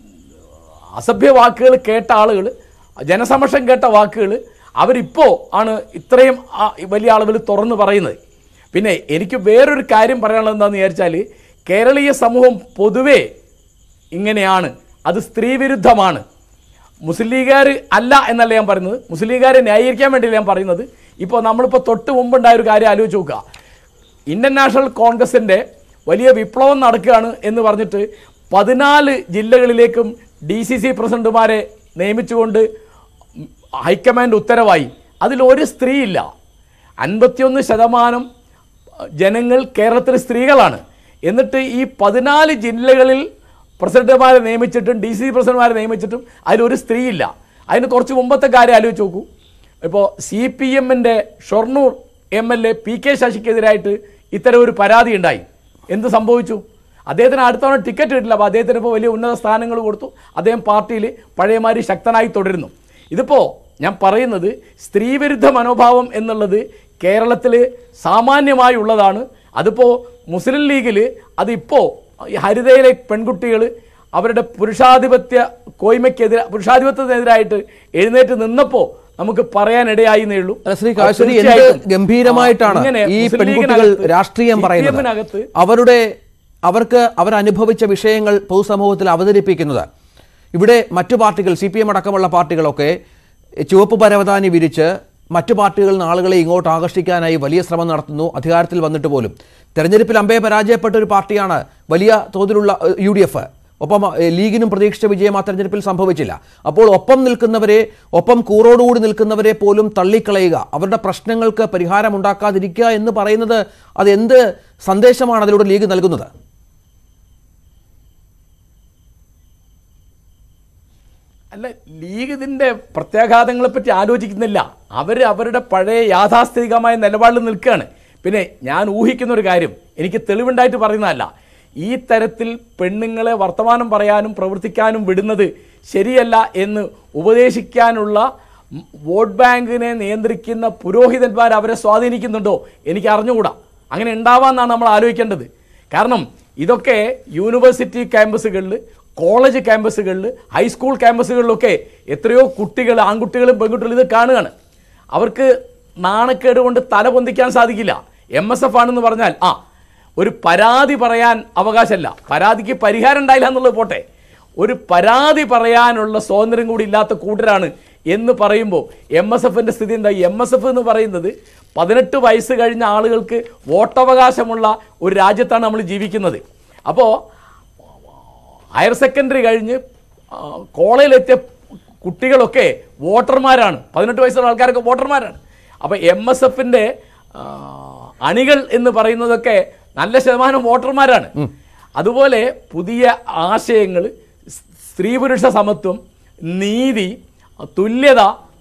അസഭ്യ വാക്കുകൾ കേട്ട ആളുകൾ, ജനസമക്ഷം കേട്ട വാക്കുകൾ അവരിപ്പോൾ ആണ് ഇത്രയും വലിയ അളവിൽ തുറന്ന് പറയുന്നത്. പിന്നെ എനിക്ക് വേറൊരു കാര്യം പറയാനുള്ളത് എന്താണെന്ന് വിചാരിച്ചാൽ, കേരളീയ സമൂഹം പൊതുവേ ഇങ്ങനെയാണ്, അത് സ്ത്രീവിരുദ്ധമാണ്. മുസ്ലിം ലീഗുകാർ അല്ല എന്നല്ല ഞാൻ പറയുന്നത്, മുസ്ലിം ലീഗുകാരെ ന്യായീകരിക്കാൻ വേണ്ടിയില്ല ഞാൻ പറയുന്നത്. ഇപ്പോൾ നമ്മളിപ്പോൾ തൊട്ട് മുമ്പുണ്ടായ ഒരു കാര്യം ആലോചിച്ച് നോക്കുക. ഇന്ത്യൻ നാഷണൽ കോൺഗ്രസിൻ്റെ വലിയ വിപ്ലവം നടക്കുകയാണ് എന്ന് പറഞ്ഞിട്ട് പതിനാല് ജില്ലകളിലേക്കും ഡി സി സി പ്രസിഡന്റുമാരെ നിയമിച്ചുകൊണ്ട് ഹൈക്കമാൻഡ് ഉത്തരവായി. അതിലൊരു സ്ത്രീയില്ല. അൻപത്തിയൊന്ന് ശതമാനം ജനങ്ങൾ കേരളത്തിലെ സ്ത്രീകളാണ്. എന്നിട്ട് ഈ പതിനാല് ജില്ലകളിൽ പ്രസിഡന്റുമാരെ നിയമിച്ചിട്ടും ഡി സി പ്രസിഡന്റുമാരെ നിയമിച്ചിട്ടും അതിലൊരു സ്ത്രീയില്ല. അതിന് കുറച്ച് മുമ്പത്തെ കാര്യം ആലോചിച്ച് നോക്കൂ. ഇപ്പോൾ സി പി എമ്മിൻ്റെ Shoranur M L A P K ശശിക്കെതിരായിട്ട് ഇത്തരം ഒരു പരാതി ഉണ്ടായി. എന്ത് സംഭവിച്ചു? അദ്ദേഹത്തിന് അടുത്തവണ ടിക്കറ്റ് കിട്ടില്ല. അപ്പോൾ അദ്ദേഹത്തിന് ഇപ്പോൾ വലിയ ഉന്നത സ്ഥാനങ്ങൾ കൊടുത്തു. അദ്ദേഹം പാർട്ടിയിൽ പഴയമാതിരി ശക്തനായി തുടരുന്നു. ഇതിപ്പോൾ ഞാൻ പറയുന്നത് സ്ത്രീവിരുദ്ധ മനോഭാവം എന്നുള്ളത് കേരളത്തിൽ സാമാന്യമായി ഉള്ളതാണ്. അതിപ്പോൾ മുസ്ലിം ലീഗിൽ അതിപ്പോൾ ഹരിതയിലെ പെൺകുട്ടികൾ അവരുടെ പുരുഷാധിപത്യ കോയ്മയ്ക്കെതിരെ പുരുഷാധിപത്യത്തിനെതിരായിട്ട് എഴുന്നേറ്റ് നിന്നപ്പോൾ നമുക്ക് പറയാനിടയായി എന്നേ ഉള്ളൂ. ശ്രീ കാശ്മീരി, എന്ത് ഗംഭീരമായിട്ടാണ് ഈ പെൺകുട്ടികൾ രാഷ്ട്രീയം പറയുന്നത്, അവരുടെ അവർക്ക് അവരനുഭവിച്ച വിഷയങ്ങൾ പൊതുസമൂഹത്തിൽ അവതരിപ്പിക്കുന്നത്. ഇവിടെ മറ്റു പാർട്ടികൾ, സി പി എം അടക്കമുള്ള പാർട്ടികളൊക്കെ ചുവപ്പ് പരവതാനി വിരിച്ച് മറ്റു പാർട്ടികളിൽ നിന്ന് ആളുകളെ ഇങ്ങോട്ട് ആകർഷിക്കാനായി വലിയ ശ്രമം നടത്തുന്നു. അധികാരത്തിൽ വന്നിട്ട് പോലും തെരഞ്ഞെടുപ്പിൽ അമ്പേ പരാജയപ്പെട്ട ഒരു പാർട്ടിയാണ് വലിയ തോതിലുള്ള യു ഡി എഫ്. ഒപ്പം ലീഗിനും പ്രതീക്ഷിച്ച വിജയം ആ തെരഞ്ഞെടുപ്പിൽ സംഭവിച്ചില്ല. അപ്പോൾ ഒപ്പം നിൽക്കുന്നവരെ, ഒപ്പം കൂറോടുകൂടി നിൽക്കുന്നവരെ പോലും തള്ളിക്കളയുക, അവരുടെ പ്രശ്നങ്ങൾക്ക് പരിഹാരം ഉണ്ടാക്കാതിരിക്കുക എന്ന് പറയുന്നത് അത് എന്ത് സന്ദേശമാണ് അതിലൂടെ ലീഗ് നൽകുന്നത്? അല്ല, ലീഗ് ഇതിൻ്റെ പ്രത്യാഘാതങ്ങളെപ്പറ്റി ആലോചിക്കുന്നില്ല. അവർ അവരുടെ പഴയ യാഥാസ്ഥിതികമായ നിലപാടിൽ നിൽക്കുകയാണ്. പിന്നെ ഞാൻ ഊഹിക്കുന്ന ഒരു കാര്യം, എനിക്ക് തെളിവുണ്ടായിട്ട് പറയുന്നതല്ല, ഈ തരത്തിൽ പെണ്ണുങ്ങളെ വർത്തമാനം പറയാനും പ്രവർത്തിക്കാനും വിടുന്നത് ശരിയല്ല എന്ന് ഉപദേശിക്കാനുള്ള വോട്ട് ബാങ്കിനെ നിയന്ത്രിക്കുന്ന പുരോഹിതന്മാർ അവരെ സ്വാധീനിക്കുന്നുണ്ടോ എനിക്ക് അറിഞ്ഞുകൂടാ. അങ്ങനെ ഉണ്ടാവാമെന്നാണ് നമ്മൾ ആലോചിക്കേണ്ടത്. കാരണം ഇതൊക്കെ യൂണിവേഴ്സിറ്റി ക്യാമ്പസുകളിൽ, കോളേജ് ക്യാമ്പസുകളിൽ, ഹൈസ്കൂൾ ക്യാമ്പസുകളിലൊക്കെ എത്രയോ കുട്ടികൾ, ആൺകുട്ടികളും പെൺകുട്ടികളും ഇത് കാണുകയാണ്. അവർക്ക് നാണക്കേട് കൊണ്ട് തല പൊന്തിക്കാൻ സാധിക്കില്ല. എം എസ് എഫ് ആണെന്ന് പറഞ്ഞാൽ ആ ഒരു പരാതി പറയാൻ അവകാശമല്ല, പരാതിക്ക് പരിഹാരം ഉണ്ടായില്ല എന്നുള്ളത് പോട്ടെ, ഒരു പരാതി പറയാനുള്ള സ്വാതന്ത്ര്യം കൂടി ഇല്ലാത്ത കൂട്ടരാണ് എന്ന് പറയുമ്പോൾ എം എസ് എഫിൻ്റെ സ്ഥിതി എന്താ? എം എസ് എഫ് എന്ന് പറയുന്നത് പതിനെട്ട് വയസ്സ് കഴിഞ്ഞ ആളുകൾക്ക് വോട്ടവകാശമുള്ള ഒരു രാജ്യത്താണ് നമ്മൾ ജീവിക്കുന്നത്. അപ്പോൾ ഹയർ സെക്കൻഡറി കഴിഞ്ഞ് കോളേജിലെത്തിയ കുട്ടികളൊക്കെ വോട്ടർമാരാണ്, പതിനെട്ട് വയസ്സുള്ള ആൾക്കാരൊക്കെ വോട്ടർമാരാണ്. അപ്പോൾ എം എസ് എഫിൻ്റെ അണികൾ എന്ന് പറയുന്നതൊക്കെ നല്ല ശതമാനം വോട്ടർമാരാണ്. അതുപോലെ പുതിയ ആശയങ്ങൾ, സ്ത്രീ പുരുഷ സമത്വം, നീതി, തുല്യത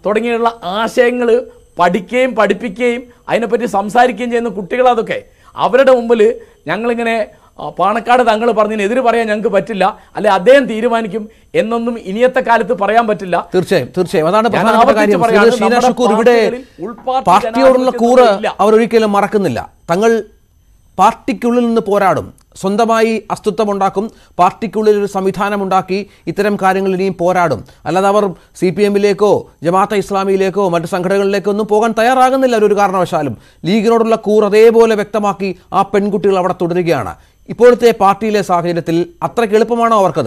തുടങ്ങിയുള്ള ആശയങ്ങൾ പഠിക്കുകയും പഠിപ്പിക്കുകയും അതിനെപ്പറ്റി സംസാരിക്കുകയും ചെയ്യുന്ന കുട്ടികളതൊക്കെ. അവരുടെ മുമ്പിൽ ഞങ്ങളിങ്ങനെ പാണക്കാട് തങ്ങൾ പറഞ്ഞതിനെതിരെ പറയാൻ ഞങ്ങൾക്ക് പറ്റില്ല, അല്ലെ അദ്ദേഹം തീരുമാനിക്കും എന്നൊന്നും ഇനിയത്തെ കാലത്ത് പറയാൻ പറ്റില്ല. തീർച്ചയായും തീർച്ചയായും അതാണ് പ്രധാനപ്പെട്ട കാര്യം. ഷീന ഷുക്കൂർ, ഇവിടെ പാർട്ടിയോടുള്ള കൂറ് അവർ ഒരിക്കലും മറക്കുന്നില്ല. തങ്ങൾ പാർട്ടിക്കുള്ളിൽ നിന്ന് പോരാടും, സ്വന്തമായി അസ്തിത്വമുണ്ടാക്കും, പാർട്ടിക്കുള്ളിൽ ഒരു സംവിധാനമുണ്ടാക്കി ഇത്തരം കാര്യങ്ങൾ ഇനിയും പോരാടും. അല്ലാതെ അവർ സി പി എമ്മിലേക്കോ ജമാഅത്തെ ഇസ്ലാമിയിലേക്കോ മറ്റ് സംഘടനകളിലേക്കോ ഒന്നും പോകാൻ തയ്യാറാകുന്നില്ല ഒരു കാരണവശാലും. ലീഗിനോടുള്ള കൂർ അതേപോലെ വ്യക്തമാക്കി ആ പെൺകുട്ടികൾ അവിടെ തുടരുകയാണ്. ഇപ്പോഴത്തെ പാർട്ടിയിലെ സാഹചര്യത്തിൽ അത്രയ്ക്ക് എളുപ്പമാണോ അവർക്കത്?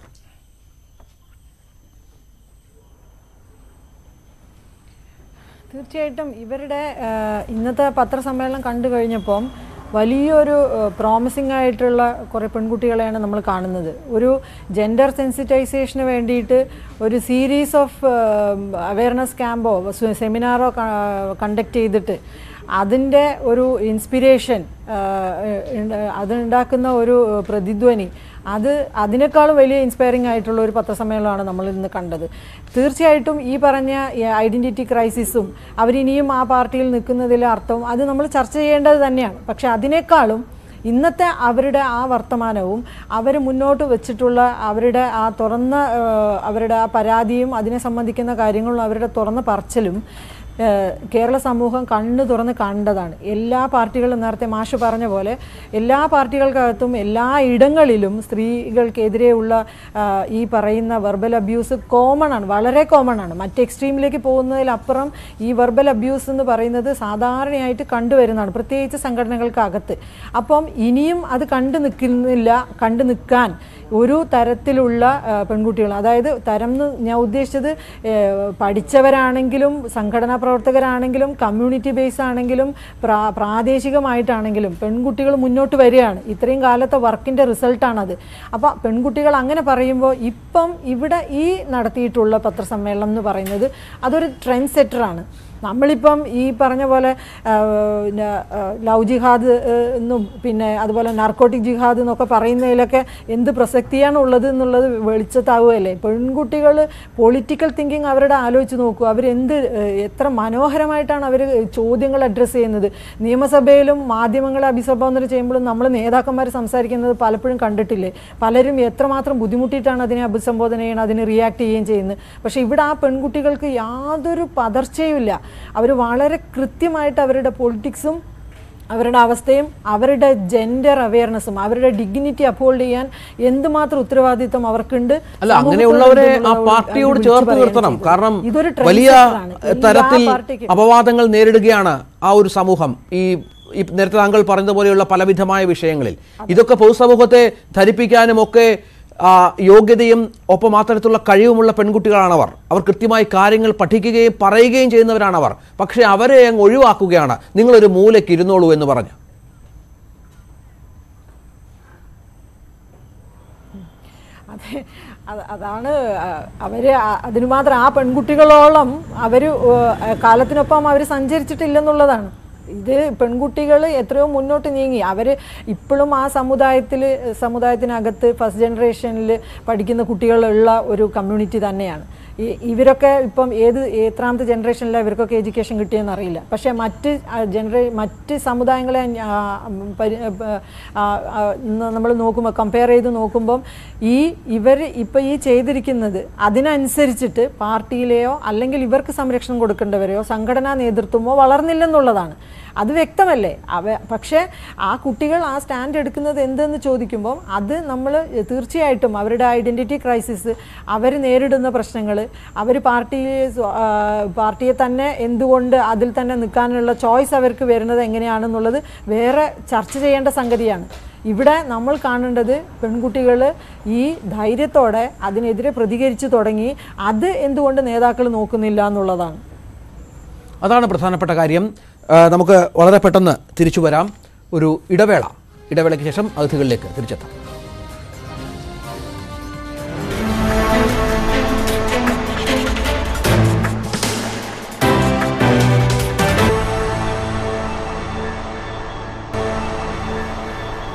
തീർച്ചയായിട്ടും ഇവരുടെ ഇന്നത്തെ പത്രസമ്മേളനം കണ്ടു കഴിഞ്ഞപ്പം വലിയൊരു പ്രോമിസിംഗ് ആയിട്ടുള്ള കുറേ പെൺകുട്ടികളെയാണ് നമ്മൾ കാണുന്നത്. ഒരു ജെൻഡർ സെൻസിറ്റൈസേഷന് വേണ്ടിയിട്ട് ഒരു സീരീസ് ഓഫ് അവയർനെസ് ക്യാമ്പോ സെമിനാറോ കണ്ടക്ട് ചെയ്തിട്ട് അതിൻ്റെ ഒരു ഇൻസ്പിരേഷൻ, അതുണ്ടാക്കുന്ന ഒരു പ്രതിധ്വനി, അത് അതിനേക്കാളും വലിയ ഇൻസ്പയറിംഗ് ആയിട്ടുള്ള ഒരു പത്രസമ്മേളനമാണ് നമ്മൾ ഇന്ന് കണ്ടത്. തീർച്ചയായിട്ടും ഈ പറഞ്ഞ ഐഡൻറ്റിറ്റി ക്രൈസിസും അവരിനിയും ആ പാർട്ടിയിൽ നിൽക്കുന്നതിലെ അർത്ഥവും അത് നമ്മൾ ചർച്ച ചെയ്യേണ്ടത് തന്നെയാണ്. പക്ഷെ അതിനേക്കാളും ഇന്നത്തെ അവരുടെ ആ വർത്തമാനവും അവർ മുന്നോട്ട് വെച്ചിട്ടുള്ള അവരുടെ ആ തുറന്ന അവരുടെ ആ പരാതിയും അതിനെ സംബന്ധിക്കുന്ന കാര്യങ്ങളും അവരുടെ തുറന്ന പറച്ചിലും കേരള സമൂഹം കണ്ണു തുറന്ന് കണ്ടതാണ്. എല്ലാ പാർട്ടികളും നേരത്തെ മാഷ് പറഞ്ഞ പോലെ എല്ലാ പാർട്ടികൾക്കകത്തും എല്ലാ ഇടങ്ങളിലും സ്ത്രീകൾക്കെതിരെയുള്ള ഈ പറയുന്ന വെർബൽ അബ്യൂസ് കോമൺ ആണ്, വളരെ കോമൺ ആണ്. മറ്റ് എക്സ്ട്രീമിലേക്ക് പോകുന്നതിലപ്പുറം ഈ വെർബൽ അബ്യൂസ് എന്ന് പറയുന്നത് സാധാരണയായിട്ട് കണ്ടുവരുന്നതാണ്, പ്രത്യേകിച്ച് സംഘടനകൾക്കകത്ത്. അപ്പം ഇനിയും അത് കണ്ടു നിൽക്കുന്നില്ല, കണ്ടു നിൽക്കാൻ ഒരു തരത്തിലുള്ള പെൺകുട്ടികൾ, അതായത് തരം ഞാൻ ഉദ്ദേശിച്ചത് പഠിച്ചവരാണെങ്കിലും സംഘടനാ പ്രവർത്തകരാണെങ്കിലും കമ്മ്യൂണിറ്റി ബേസ് ആണെങ്കിലും പ്രാ പ്രാദേശികമായിട്ടാണെങ്കിലും പെൺകുട്ടികൾ മുന്നോട്ട് വരികയാണ്. ഇത്രയും കാലത്തെ വർക്കിൻ്റെ റിസൾട്ടാണത്. അപ്പോൾ പെൺകുട്ടികൾ അങ്ങനെ പറയുമ്പോൾ ഇപ്പം ഇവിടെ ഈ നടത്തിയിട്ടുള്ള പത്രസമ്മേളനം എന്ന് പറയുന്നത് അതൊരു ട്രെൻഡ് സെറ്ററാണ്. നമ്മളിപ്പം ഈ പറഞ്ഞ പോലെ ലവ് ജിഹാദ് എന്നും പിന്നെ അതുപോലെ നാർക്കോട്ടിക് ജിഹാദ് എന്നൊക്കെ പറയുന്നതിലൊക്കെ എന്ത് പ്രസക്തിയാണ് ഉള്ളത് എന്നുള്ളത് വെളിച്ചത്താവുകയല്ലേ. പെൺകുട്ടികൾ പൊളിറ്റിക്കൽ തിങ്കിങ് അവരുടെ ആലോചിച്ച് നോക്കൂ, അവരെന്ത് എത്ര മനോഹരമായിട്ടാണ് അവർ ചോദ്യങ്ങൾ അഡ്രസ്സ് ചെയ്യുന്നത്. നിയമസഭയിലും മാധ്യമങ്ങളെ അഭിസംബോധന ചെയ്യുമ്പോഴും നമ്മൾ നേതാക്കന്മാർ സംസാരിക്കുന്നത് പലപ്പോഴും കണ്ടിട്ടില്ലേ. പലരും എത്രമാത്രം ബുദ്ധിമുട്ടിയിട്ടാണ് അതിനെ അഭിസംബോധന ചെയ്യണം, അതിന് റിയാക്ട് ചെയ്യുകയും ചെയ്യുന്നത്. പക്ഷേ ഇവിടെ ആ പെൺകുട്ടികൾക്ക് യാതൊരു പതർച്ചയുമില്ല. അവർ വളരെ കൃത്യമായിട്ട് അവരുടെ പൊളിറ്റിക്സും അവരുടെ അവസ്ഥയും അവരുടെ ജെൻഡർ അവയർനെസ്സും അവരുടെ ഡിഗ്നിറ്റി അപ്ഹോൾഡ് ചെയ്യാൻ എന്തുമാത്രം ഉത്തരവാദിത്വം അവർക്കുണ്ട്. അല്ല, അങ്ങനെയുള്ളവരെ ആ പാർട്ടിയോട് ചേർത്ത് നിർത്തണം. കാരണം വലിയ തരത്തിൽ അപവാദങ്ങൾ നേരിടുകയാണ് ആ ഒരു സമൂഹം. ഈ ഈ നേരത്തെ താങ്കൾ പറഞ്ഞതുപോലെയുള്ള പലവിധമായ വിഷയങ്ങളിൽ ഇതൊക്കെ പൊതുസമൂഹത്തെ ധരിപ്പിക്കാനും ഒക്കെ യോഗ്യതയും ഒപ്പം അത്തരത്തിലുള്ള കഴിവുമുള്ള പെൺകുട്ടികളാണവർ. അവർ കൃത്യമായി കാര്യങ്ങൾ പഠിക്കുകയും പറയുകയും ചെയ്യുന്നവരാണവർ. പക്ഷെ അവരെ അങ്ങ് ഒഴിവാക്കുകയാണ്, നിങ്ങളൊരു മൂലയ്ക്ക് ഇരുന്നോളൂ എന്ന് പറഞ്ഞു. അതെ, അതാണ് അവർ അതിനു മാത്രം ആ പെൺകുട്ടികളോളം അവർ കാലത്തിനൊപ്പം അവർ സഞ്ചരിച്ചിട്ടില്ലെന്നുള്ളതാണ്. ഇത് പെൺകുട്ടികൾ എത്രയോ മുന്നോട്ട് നീങ്ങി. അവർ ഇപ്പോഴും ആ സമുദായത്തിൽ സമുദായത്തിനകത്ത് ഫസ്റ്റ് ജനറേഷനിൽ പഠിക്കുന്ന കുട്ടികളുള്ള ഒരു കമ്മ്യൂണിറ്റി തന്നെയാണ്. ഈ ഇവരൊക്കെ ഇപ്പം ഏത് എത്രാമത്തെ ജനറേഷനിലാണ് ഇവർക്കൊക്കെ എഡ്യൂക്കേഷൻ കിട്ടിയെന്ന് അറിയില്ല. പക്ഷേ മറ്റ് ജനറേ മറ്റ് സമുദായങ്ങളെ നമ്മൾ നോക്കുമ്പോൾ കമ്പയർ ചെയ്ത് നോക്കുമ്പം ഈ ഇവർ ഇപ്പം ഈ ചെയ്തിരിക്കുന്നത് അതിനനുസരിച്ചിട്ട് പാർട്ടിയിലെയോ അല്ലെങ്കിൽ ഇവർക്ക് സംരക്ഷണം കൊടുക്കേണ്ടവരെയോ സംഘടനാ നേതൃത്വമോ വളർന്നില്ലെന്നുള്ളതാണ്. അത് വ്യക്തമല്ലേ. അവ പക്ഷേ ആ കുട്ടികൾ ആ സ്റ്റാൻഡ് എടുക്കുന്നത് എന്തെന്ന് ചോദിക്കുമ്പോൾ അത് നമ്മൾ തീർച്ചയായിട്ടും അവരുടെ ഐഡൻറ്റിറ്റി ക്രൈസിസ്, അവർ നേരിടുന്ന പ്രശ്നങ്ങൾ, അവർ പാർട്ടി പാർട്ടിയെ തന്നെ എന്തുകൊണ്ട് അതിൽ തന്നെ നിൽക്കാനുള്ള ചോയ്സ് അവർക്ക് വരുന്നത് എങ്ങനെയാണെന്നുള്ളത് വേറെ ചർച്ച ചെയ്യേണ്ട സംഗതിയാണ്. ഇവിടെ നമ്മൾ കാണേണ്ടത് പെൺകുട്ടികൾ ഈ ധൈര്യത്തോടെ അതിനെതിരെ പ്രതികരിച്ചു തുടങ്ങി. അത് എന്തുകൊണ്ട് നേതാക്കൾ നോക്കുന്നില്ല എന്നുള്ളതാണ്. അതാണ് പ്രധാനപ്പെട്ട കാര്യം. നമുക്ക് വളരെ പെട്ടെന്ന് തിരിച്ചു വരാം. ഒരു ഇടവേള ഇടവേളയ്ക്ക് ശേഷം അതിഥികളിലേക്ക് തിരിച്ചെത്താം.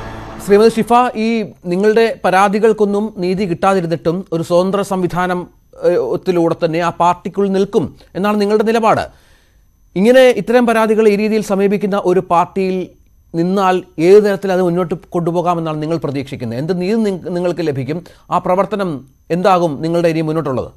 ശ്രീമതി ഷിഫ, ഈ നിങ്ങളുടെ പരാതികൾക്കൊന്നും നീതി കിട്ടാതിരുന്നിട്ടും ഒരു സ്വതന്ത്ര സംവിധാനം ത്തിലൂടെ തന്നെ ആ പാർട്ടിക്കുള്ളിൽ നിൽക്കും എന്നാണ് നിങ്ങളുടെ നിലപാട്. ഇങ്ങനെ ഇത്തരം പരാതികൾ ഈ രീതിയിൽ സമീപിക്കുന്ന ഒരു പാർട്ടിയിൽ നിന്നാൽ ഏത് തരത്തിൽ അത് മുന്നോട്ട് കൊണ്ടുപോകാമെന്നാണ് നിങ്ങൾ പ്രതീക്ഷിക്കുന്നത്? എന്ത് നീതി നിങ്ങൾക്ക് ലഭിക്കും? ആ പ്രവർത്തനം എന്താകും നിങ്ങളുടെ ഇനി മുന്നോട്ടുള്ളത്?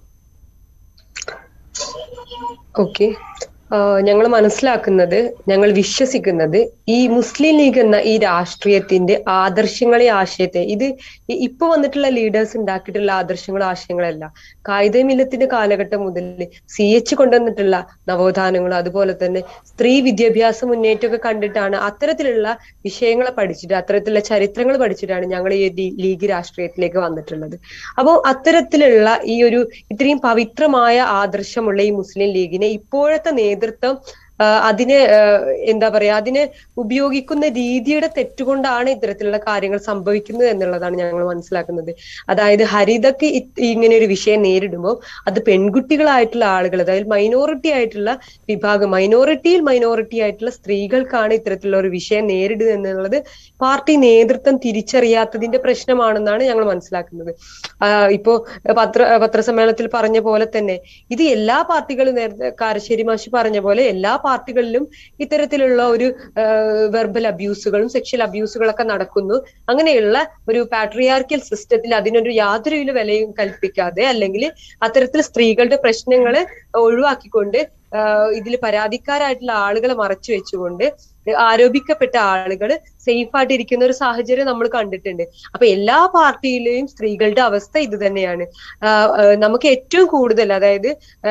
ഓക്കെ, ഞങ്ങൾ മനസ്സിലാക്കുന്നത്, ഞങ്ങൾ വിശ്വസിക്കുന്നത് ഈ മുസ്ലിം ലീഗ് എന്ന ഈ രാഷ്ട്രീയത്തിന്റെ ആദർശങ്ങളെ ആശയത്തെ, ഇത് ഇപ്പൊ വന്നിട്ടുള്ള ലീഡേഴ്സ് ഉണ്ടാക്കിയിട്ടുള്ള ആദർശങ്ങളും ആശയങ്ങളല്ല. കായിക മില്ലത്തിന്റെ കാലഘട്ടം മുതൽ സി എച്ച് കൊണ്ടുവന്നിട്ടുള്ള നവോത്ഥാനങ്ങളും അതുപോലെ തന്നെ സ്ത്രീ വിദ്യാഭ്യാസ മുന്നേറ്റമൊക്കെ കണ്ടിട്ടാണ്, അത്തരത്തിലുള്ള വിഷയങ്ങളെ പഠിച്ചിട്ട് അത്തരത്തിലുള്ള ചരിത്രങ്ങൾ പഠിച്ചിട്ടാണ് ഞങ്ങൾ ഈ ലീഗ് രാഷ്ട്രീയത്തിലേക്ക് വന്നിട്ടുള്ളത്. അപ്പോൾ അത്തരത്തിലുള്ള ഈ ഒരു ഇത്രയും പവിത്രമായ ആദർശമുള്ള ഈ മുസ്ലിം ലീഗിനെ ഇപ്പോഴത്തെ നേതൃത്വം അതിനെ എന്താ പറയാ അതിനെ ഉപയോഗിക്കുന്ന രീതിയുടെ തെറ്റുകൊണ്ടാണ് ഇത്തരത്തിലുള്ള കാര്യങ്ങൾ സംഭവിക്കുന്നത് എന്നുള്ളതാണ് ഞങ്ങൾ മനസ്സിലാക്കുന്നത്. അതായത് ഹരിതക്ക് ഇങ്ങനെ ഒരു വിഷയം നേരിടുമ്പോൾ അത് പെൺകുട്ടികളായിട്ടുള്ള ആളുകൾ, അതായത് മൈനോറിറ്റി ആയിട്ടുള്ള വിഭാഗം, മൈനോറിറ്റിയിൽ മൈനോറിറ്റി ആയിട്ടുള്ള സ്ത്രീകൾക്കാണ് ഇത്തരത്തിലുള്ള ഒരു വിഷയം നേരിടുന്നത് എന്നുള്ളത് പാർട്ടി നേതൃത്വം തിരിച്ചറിയാത്തതിന്റെ പ്രശ്നമാണെന്നാണ് ഞങ്ങൾ മനസ്സിലാക്കുന്നത്. ഇപ്പോ പത്ര പത്രസമ്മേളനത്തിൽ പറഞ്ഞ പോലെ തന്നെ ഇത് എല്ലാ പാർട്ടികളും, നേരത്തെ കാരശ്ശേരി മാഷി പറഞ്ഞ പോലെ എല്ലാ പാർട്ടികളിലും ഇത്തരത്തിലുള്ള ഒരു വെർബൽ അബ്യൂസുകളും സെക്ഷൽ അബ്യൂസുകളൊക്കെ നടക്കുന്നു. അങ്ങനെയുള്ള ഒരു പാട്രിയാർക്കൽ സിസ്റ്റത്തിൽ അതിനൊരു യാതൊരു വിലയും കൽപ്പിക്കാതെ, അല്ലെങ്കിൽ അത്തരത്തിൽ സ്ത്രീകളുടെ പ്രശ്നങ്ങളെ ഒഴിവാക്കിക്കൊണ്ട് ഇതിൽ പരാതിക്കാരായിട്ടുള്ള ആളുകളെ മറച്ചു വെച്ചുകൊണ്ട് ആരോപിക്കപ്പെട്ട ആളുകൾ സേഫ് ആയിട്ട് ഇരിക്കുന്ന ഒരു സാഹചര്യം നമ്മൾ കണ്ടിട്ടുണ്ട്. അപ്പൊ എല്ലാ പാർട്ടിയിലെയും സ്ത്രീകളുടെ അവസ്ഥ ഇത് തന്നെയാണ്. നമുക്ക് ഏറ്റവും കൂടുതൽ, അതായത്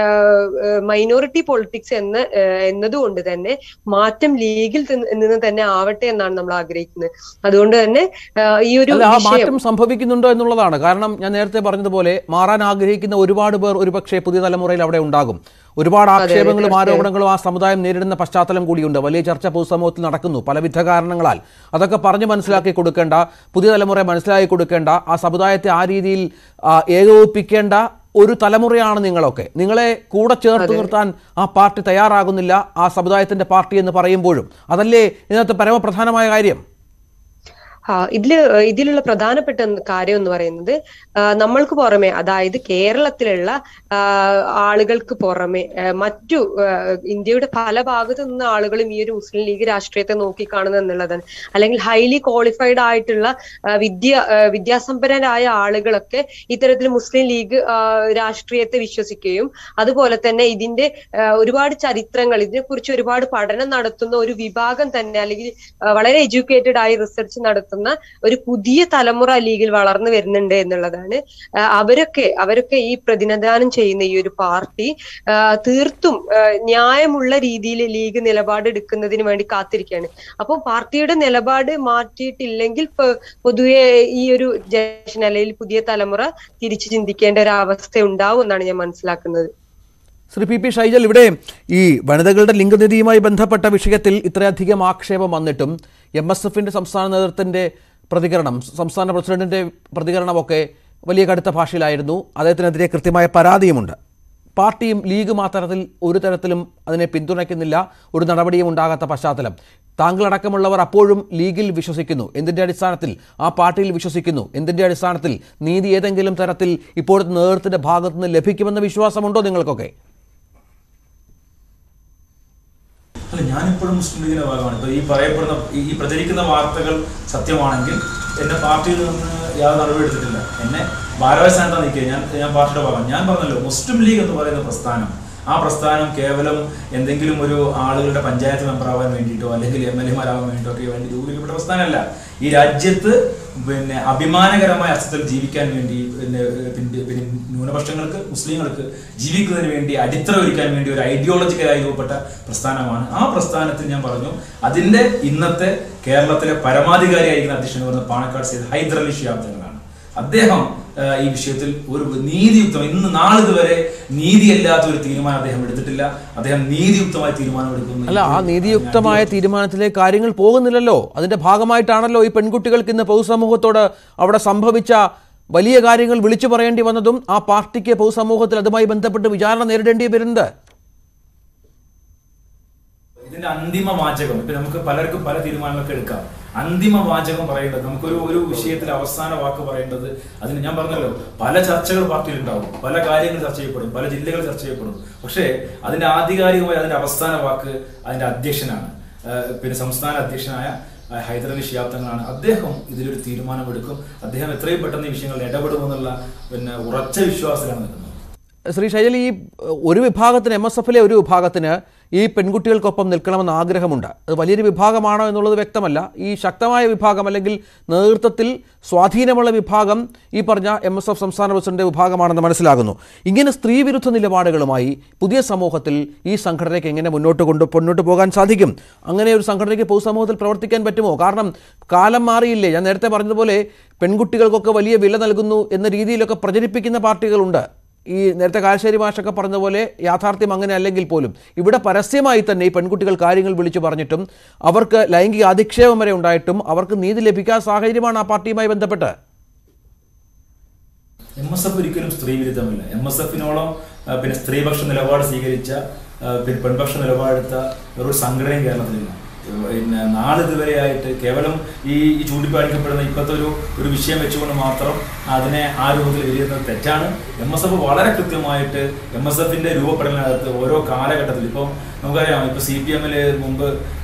മൈനോറിറ്റി പൊളിറ്റിക്സ് എന്ന് എന്നതുകൊണ്ട് തന്നെ മാറ്റം ലീഗിൽ നിന്ന് തന്നെ ആവട്ടെ എന്നാണ് നമ്മൾ ആഗ്രഹിക്കുന്നത്. അതുകൊണ്ട് തന്നെ ഈ ഒരു മാറ്റം സംഭവിക്കുന്നുണ്ടോ എന്നുള്ളതാണ്. കാരണം ഞാൻ നേരത്തെ പറഞ്ഞതുപോലെ മാറാൻ ആഗ്രഹിക്കുന്ന ഒരുപാട് പേർ ഒരുപക്ഷെ പുതിയ തലമുറയിൽ അവിടെ ഉണ്ടാകും. ഒരുപാട് ആക്ഷേപങ്ങളും ആരോപണങ്ങളും ആ സമുദായം നേരിടുന്ന പശ്ചാത്തലം കൂടിയുണ്ട്. വലിയ ചർച്ച പൊതുസമൂഹത്തിൽ നടക്കുന്നു പലവിധ കാരണങ്ങളാൽ. അതൊക്കെ പറഞ്ഞു മനസ്സിലാക്കി കൊടുക്കേണ്ട, പുതിയ തലമുറയെ മനസ്സിലാക്കി കൊടുക്കേണ്ട, ആ സമുദായത്തെ ആ രീതിയിൽ ഏകോപിപ്പിക്കേണ്ട ഒരു തലമുറയാണ് നിങ്ങളൊക്കെ. നിങ്ങളെ കൂടെ ചേർത്ത് നിർത്താൻ ആ പാർട്ടി തയ്യാറാകുന്നില്ല, ആ സമുദായത്തിന്റെ പാർട്ടി എന്ന് പറയുമ്പോഴും. അതല്ലേ ഇതിനകത്ത് പരമപ്രധാനമായ കാര്യം? ആ ഇതില് ഇതിലുള്ള പ്രധാനപ്പെട്ട കാര്യം എന്ന് പറയുന്നത്, നമ്മൾക്ക് പുറമെ, അതായത് കേരളത്തിലുള്ള ആളുകൾക്ക് പുറമെ മറ്റു ഇന്ത്യയുടെ പല ഭാഗത്തു നിന്ന് ആളുകളും ഈ ഒരു മുസ്ലിം ലീഗ് രാഷ്ട്രീയത്തെ നോക്കിക്കാണുന്നത് എന്നുള്ളതാണ്. അല്ലെങ്കിൽ ഹൈലി ക്വാളിഫൈഡ് ആയിട്ടുള്ള വിദ്യ വിദ്യാസമ്പന്നരായ ആളുകളൊക്കെ ഇത്തരത്തിൽ മുസ്ലിം ലീഗ് രാഷ്ട്രീയത്തെ വിശ്വസിക്കുകയും അതുപോലെ തന്നെ ഇതിന്റെ ഒരുപാട് ചരിത്രങ്ങൾ, ഇതിനെക്കുറിച്ച് ഒരുപാട് പഠനം നടത്തുന്ന ഒരു വിഭാഗം തന്നെ, അല്ലെങ്കിൽ വളരെ എഡ്യൂക്കേറ്റഡ് ആയി റിസർച്ച് നടത്തുന്ന ഒരു പുതിയ തലമുറ ലീഗിൽ വളർന്നു വരുന്നുണ്ട് എന്നുള്ളതാണ്. അവരൊക്കെ അവരൊക്കെ ഈ പ്രതിനിധാനം ചെയ്യുന്ന ഈ ഒരു പാർട്ടി തീർത്തും ന്യായമുള്ള രീതിയിൽ ലീഗ് നിലപാടെടുക്കുന്നതിന് വേണ്ടി കാത്തിരിക്കുകയാണ്. അപ്പോൾ പാർട്ടിയുടെ നിലപാട് മാറ്റിയിട്ടില്ലെങ്കിൽ പൊതുവെ ഈ ഒരു ജനറേഷൻ അല്ലെങ്കിൽ പുതിയ തലമുറ തിരിച്ചു ചിന്തിക്കേണ്ട ഒരു അവസ്ഥ ഉണ്ടാവും എന്നാണ് ഞാൻ മനസ്സിലാക്കുന്നത്. ശ്രീ പി പി ഷൈജൽ, ഇവിടെ ഈ വനിതകളുടെ ലിംഗനിധിയുമായി ബന്ധപ്പെട്ട വിഷയത്തിൽ ഇത്രയധികം ആക്ഷേപം വന്നിട്ടും എം എസ് എഫിൻ്റെ സംസ്ഥാന നേതൃത്വത്തിൻ്റെ പ്രതികരണം, സംസ്ഥാന പ്രസിഡന്റിൻ്റെ പ്രതികരണമൊക്കെ വലിയ കടുത്ത ഭാഷയിലായിരുന്നു. അദ്ദേഹത്തിനെതിരെ കൃത്യമായ പരാതിയുമുണ്ട്. പാർട്ടിയും ലീഗും ആ തരത്തിൽ ഒരു തരത്തിലും അതിനെ പിന്തുണയ്ക്കുന്നില്ല, ഒരു നടപടിയും ഉണ്ടാകാത്ത പശ്ചാത്തലം. താങ്കളടക്കമുള്ളവർ അപ്പോഴും ലീഗിൽ വിശ്വസിക്കുന്നു. എന്തിൻ്റെ അടിസ്ഥാനത്തിൽ? ആ പാർട്ടിയിൽ വിശ്വസിക്കുന്നു. എന്തിൻ്റെ അടിസ്ഥാനത്തിൽ? നീതി ഏതെങ്കിലും തരത്തിൽ ഇപ്പോഴത്തെ നേതൃത്വത്തിൻ്റെ ഭാഗത്തു നിന്ന് ലഭിക്കുമെന്ന വിശ്വാസമുണ്ടോ നിങ്ങൾക്കൊക്കെ? അല്ല, ഞാനിപ്പോഴും മുസ്ലിം ലീഗിന്റെ ഭാഗമാണ്. ഇപ്പൊ ഈ പറയപ്പെടുന്ന ഈ പ്രചരിക്കുന്ന വാർത്തകൾ സത്യമാണെങ്കിൽ എന്നെ പാർട്ടിയിൽ നിന്ന് യാതൊരു നടപടി എടുത്തിട്ടില്ല. എന്നെ ഭാരവാഹി സ്ഥാനത്താണ് നിൽക്കുക. ഞാൻ ഞാൻ പാർട്ടിയുടെ ഭാഗം. ഞാൻ പറഞ്ഞല്ലോ, മുസ്ലിം ലീഗ് എന്ന് പറയുന്ന പ്രസ്ഥാനം, ആ പ്രസ്ഥാനം കേവലം എന്തെങ്കിലും ഒരു ആളുകളുടെ പഞ്ചായത്ത് മെമ്പറാവാൻ വേണ്ടിയിട്ടോ അല്ലെങ്കിൽ എം എൽ എമാരാവാൻ വേണ്ടിയിട്ടോ ഒക്കെ വേണ്ടി രൂപീകരിക്കപ്പെട്ട പ്രസ്ഥാനമല്ല. ഈ രാജ്യത്ത് പിന്നെ അഭിമാനകരമായ അർത്ഥത്തിൽ ജീവിക്കാൻ വേണ്ടി, പിന്നെ പിന്നെ ന്യൂനപക്ഷങ്ങൾക്ക്, മുസ്ലിങ്ങൾക്ക് ജീവിക്കുന്നതിന് വേണ്ടി അടിത്തറ ഒരുക്കാൻ വേണ്ടി ഒരു ഐഡിയോളജിക്കലായി രൂപപ്പെട്ട പ്രസ്ഥാനമാണ്. ആ പ്രസ്ഥാനത്തിൽ ഞാൻ പറഞ്ഞു, അതിന്റെ ഇന്നത്തെ കേരളത്തിലെ പരമാധികാരിയായിരിക്കുന്ന അധ്യക്ഷൻ എന്ന് പറയുന്നത് പാണക്കാട് സയ്യിദ് ഹൈദർ അലി ശിഹാബ് തങ്ങളാണ്. അദ്ദേഹം ഈ വിഷയത്തിൽ ഒരു നീതിയുക്തം, ഇന്ന് നാളിതുവരെ നീതിയല്ലാത്ത ഒരു തീരുമാനം അദ്ദേഹം എടുത്തിട്ടില്ല. അദ്ദേഹം നീതിയുക്തമായ തീരുമാനം എടുക്കുന്നു. അല്ല, ആ നീതിയുക്തമായ തീരുമാനത്തിലേക്ക് കാര്യങ്ങൾ പോകുന്നില്ലല്ലോ. അതിന്റെ ഭാഗമായിട്ടാണല്ലോ ഈ പെൺകുട്ടികൾക്ക് ഇന്ന് പൊതുസമൂഹത്തോട് അവിടെ സംഭവിച്ച വലിയ കാര്യങ്ങൾ വിളിച്ചു പറയേണ്ടി വന്നതും ആ പാർട്ടിക്ക് പൊതുസമൂഹത്തിൽ അതുമായി ബന്ധപ്പെട്ട് വിചാരണ നേരിടേണ്ടി വരുന്നത്. ഇതിന്റെ അന്തിമ വാചകം, ഇപ്പൊ നമുക്ക് പലർക്കും പല തീരുമാനങ്ങളൊക്കെ എടുക്കാം. അന്തിമ വാചകം പറയേണ്ടത്, നമുക്കൊരു ഒരു വിഷയത്തിൽ അവസാന വാക്ക് പറയേണ്ടത്, അതിന് ഞാൻ പറഞ്ഞല്ലോ പല ചർച്ചകൾ പാർട്ടിയിൽ ഉണ്ടാവും, പല കാര്യങ്ങൾ ചർച്ച ചെയ്യപ്പെടും, പല ജില്ലകൾ ചർച്ച ചെയ്യപ്പെടും. പക്ഷേ അതിന്റെ ആധികാരികമായി അതിന്റെ അവസാന വാക്ക് അതിന്റെ അധ്യക്ഷനാണ്, പിന്നെ സംസ്ഥാന അധ്യക്ഷനായ ഹൈദരലി ശിഹാബ് തങ്ങളാണ്. അദ്ദേഹം ഇതിലൊരു തീരുമാനമെടുക്കും. അദ്ദേഹം എത്രയും പെട്ടെന്ന് ഈ വിഷയങ്ങളിൽ ഇടപെടുമെന്നുള്ള പിന്നെ ഉറച്ച വിശ്വാസത്തിലാണ് നിൽക്കുന്നത്. ശ്രീ ഷൈജൽ, ഈ ഒരു വിഭാഗത്തിന്, എം എസ് എഫിലെ ഒരു വിഭാഗത്തിന് ഈ പെൺകുട്ടികൾക്കൊപ്പം നിൽക്കണമെന്ന് ആഗ്രഹമുണ്ട്. അത് വലിയൊരു വിഭാഗമാണോ എന്നുള്ളത് വ്യക്തമല്ല. ഈ ശക്തമായ വിഭാഗം അല്ലെങ്കിൽ നേതൃത്വത്തിൽ സ്വാധീനമുള്ള വിഭാഗം ഈ പറഞ്ഞ എം എസ് എഫ് സംസ്ഥാന പ്രസിഡന്റ് വിഭാഗമാണെന്ന് മനസ്സിലാകുന്നു. ഇങ്ങനെ സ്ത്രീവിരുദ്ധ നിലപാടുകളുമായി പുതിയ സമൂഹത്തിൽ ഈ സംഘടനയ്ക്ക് എങ്ങനെ മുന്നോട്ട് കൊണ്ട് മുന്നോട്ട് പോകാൻ സാധിക്കും? അങ്ങനെ ഒരു സംഘടനയ്ക്ക് പൊതുസമൂഹത്തിൽ പ്രവർത്തിക്കാൻ പറ്റുമോ? കാരണം കാലം മാറിയില്ലേ. ഞാൻ നേരത്തെ പറഞ്ഞതുപോലെ പെൺകുട്ടികൾക്കൊക്കെ വലിയ വില നൽകുന്നു എന്ന രീതിയിലൊക്കെ പ്രചരിപ്പിക്കുന്ന പാർട്ടികളുണ്ട്. ഈ നേരത്തെ കാരശ്ശേരി മാഷൊക്കെ പറഞ്ഞതുപോലെ യാഥാർത്ഥ്യം അങ്ങനെ അല്ലെങ്കിൽ പോലും ഇവിടെ പരസ്യമായി തന്നെ ഈ പെൺകുട്ടികൾ കാര്യങ്ങൾ വിളിച്ചു പറഞ്ഞിട്ടും അവർക്ക് ലൈംഗിക അധിക്ഷേപം വരെ ഉണ്ടായിട്ടും അവർക്ക് നീതി ലഭിക്കാത്ത സാഹചര്യമാണ് ആ പാർട്ടിയുമായി ബന്ധപ്പെട്ട്. എം എസ് എഫ് ഒരിക്കലും സ്ത്രീ വിരുദ്ധമല്ല. എം എസ് എഫിനോളം പിന്നെ സ്ത്രീപക്ഷ നിലപാട് സ്വീകരിച്ച പിന്നെ പെൺപക്ഷ നിലപാടെടുത്ത ഒരു സംഘടനയും കേരളത്തിലില്ല. പിന്നെ നാളിതുവരെയായിട്ട് കേവലം ഈ ഈ ചൂണ്ടിപ്പാടിക്കപ്പെടുന്ന ഇപ്പോഴത്തെ ഒരു ഒരു വിഷയം വെച്ചുകൊണ്ട് മാത്രം അതിനെ ആ രൂപത്തിൽ വിലയിരുത്തുന്നത് തെറ്റാണ്. എം എസ് എഫ് വളരെ കൃത്യമായിട്ട് എം എസ് എഫിന്റെ രൂപപ്പെടലിനകത്ത് ഓരോ കാലഘട്ടത്തിൽ, ഇപ്പം നമുക്കറിയാം, ഇപ്പൊ സി പി എമ്മില് മുമ്പ്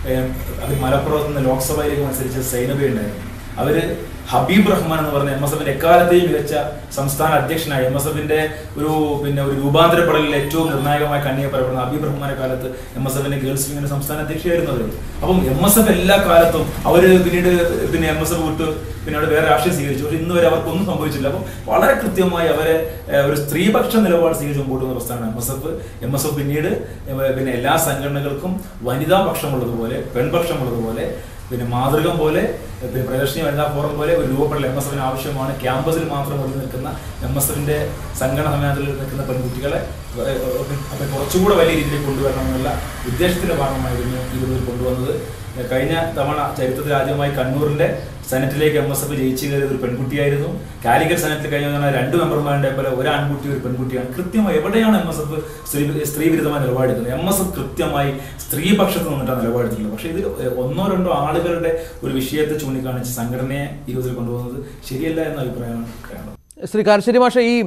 മലപ്പുറത്ത് നിന്ന് ലോക്സഭയിലേക്ക് മത്സരിച്ച സൈനബ ഉണ്ടായിരുന്നു. അവര് ഹബീബ് റഹ്മാൻ എന്ന് പറഞ്ഞ എം എസ് എഫിന്റെ എക്കാലത്തെയും മികച്ച സംസ്ഥാന അധ്യക്ഷനായി എം എസ് എഫിന്റെ ഒരു പിന്നെ ഒരു രൂപാന്തരപ്പെടലിൽ ഏറ്റവും നിർണായകമായി കണ്ണിയെ പറയപ്പെടുന്ന ഹബീബ് റഹ്മാന്റെ കാലത്ത് എം എസ് എഫിന്റെ ഗേൾസ് വിങ്ങിന്റെ സംസ്ഥാന അധ്യക്ഷയായിരുന്നു അവർ. അപ്പം എം എസ് എഫ് എല്ലാ കാലത്തും അവര് പിന്നീട് പിന്നെ എം എസ് എഫ് വിട്ട് പിന്നെ അവിടെ വേറെ രാഷ്ട്രീയം സ്വീകരിച്ചു. പക്ഷെ ഇന്ന് വരെ അവർക്കൊന്നും സംഭവിച്ചില്ല. അപ്പം വളരെ കൃത്യമായി അവരെ ഒരു സ്ത്രീപക്ഷ നിലപാട് സ്വീകരിച്ച് മുമ്പോട്ട് വന്ന പ്രസ്ഥാനമാണ് M S F. M S F പിന്നീട് പിന്നെ എല്ലാ സംഘടനകൾക്കും വനിതാ പക്ഷമുള്ളതുപോലെ പെൺപക്ഷമുള്ളതുപോലെ പിന്നെ മാതൃകം പോലെ പിന്നെ പ്രദർശനി വനിതാ ഫോറം പോലെ ഒരു രൂപപ്പെടൽ എം എസ് എഫിന് ആവശ്യമാണ്. ക്യാമ്പസിൽ മാത്രം ഒതുങ്ങി നിൽക്കുന്ന എം എസ് എഫിന്റെ സംഘടന സമ്മേളനത്തിൽ നിൽക്കുന്ന പെൺകുട്ടികളെ കുറച്ചുകൂടെ വലിയ രീതിയിൽ കൊണ്ടുവരണമെന്നുള്ള ഉദ്ദേശത്തിന്റെ ഭാഗമായിരുന്നു ഇത് കൊണ്ടുവന്നത്. കഴിഞ്ഞ തവണ ചരിത്രത്തിൽ ആദ്യമായി കണ്ണൂരിന്റെ സെനറ്റിലേക്ക് എം എസ് എഫ് ജയിച്ചു കയറിയത് ഒരു പെൺകുട്ടിയായിരുന്നു. കാലിക്കറ്റ് സെനറ്റിൽ കഴിഞ്ഞ രണ്ട് മെമ്പർമാരുടെ പോലെ ഒരു ആൺകുട്ടി ഒരു പെൺകുട്ടിയാണ്. കൃത്യമായി എവിടെയാണ് എം എസ് എഫ് സ്ത്രീ സ്ത്രീ വിരുദ്ധമായ നിലപാടെടുക്കുന്നത്? എം എസ് എഫ് കൃത്യമായി സ്ത്രീപക്ഷത്ത് നിന്നിട്ടാണ് നിലപാടെടുക്കുന്നത്. പക്ഷേ ഇതിൽ ഒന്നോ രണ്ടോ ആളുകളുടെ ഒരു വിഷയത്തെ ചൂണ്ടിക്കാണിച്ച് സംഘടനയെ ഈ രൂപത്തിൽ കൊണ്ടുപോകുന്നത് ശരിയല്ല എന്ന അഭിപ്രായമാണ്. ശ്രീ കാരശ്ശേരി മാഷ, ഈ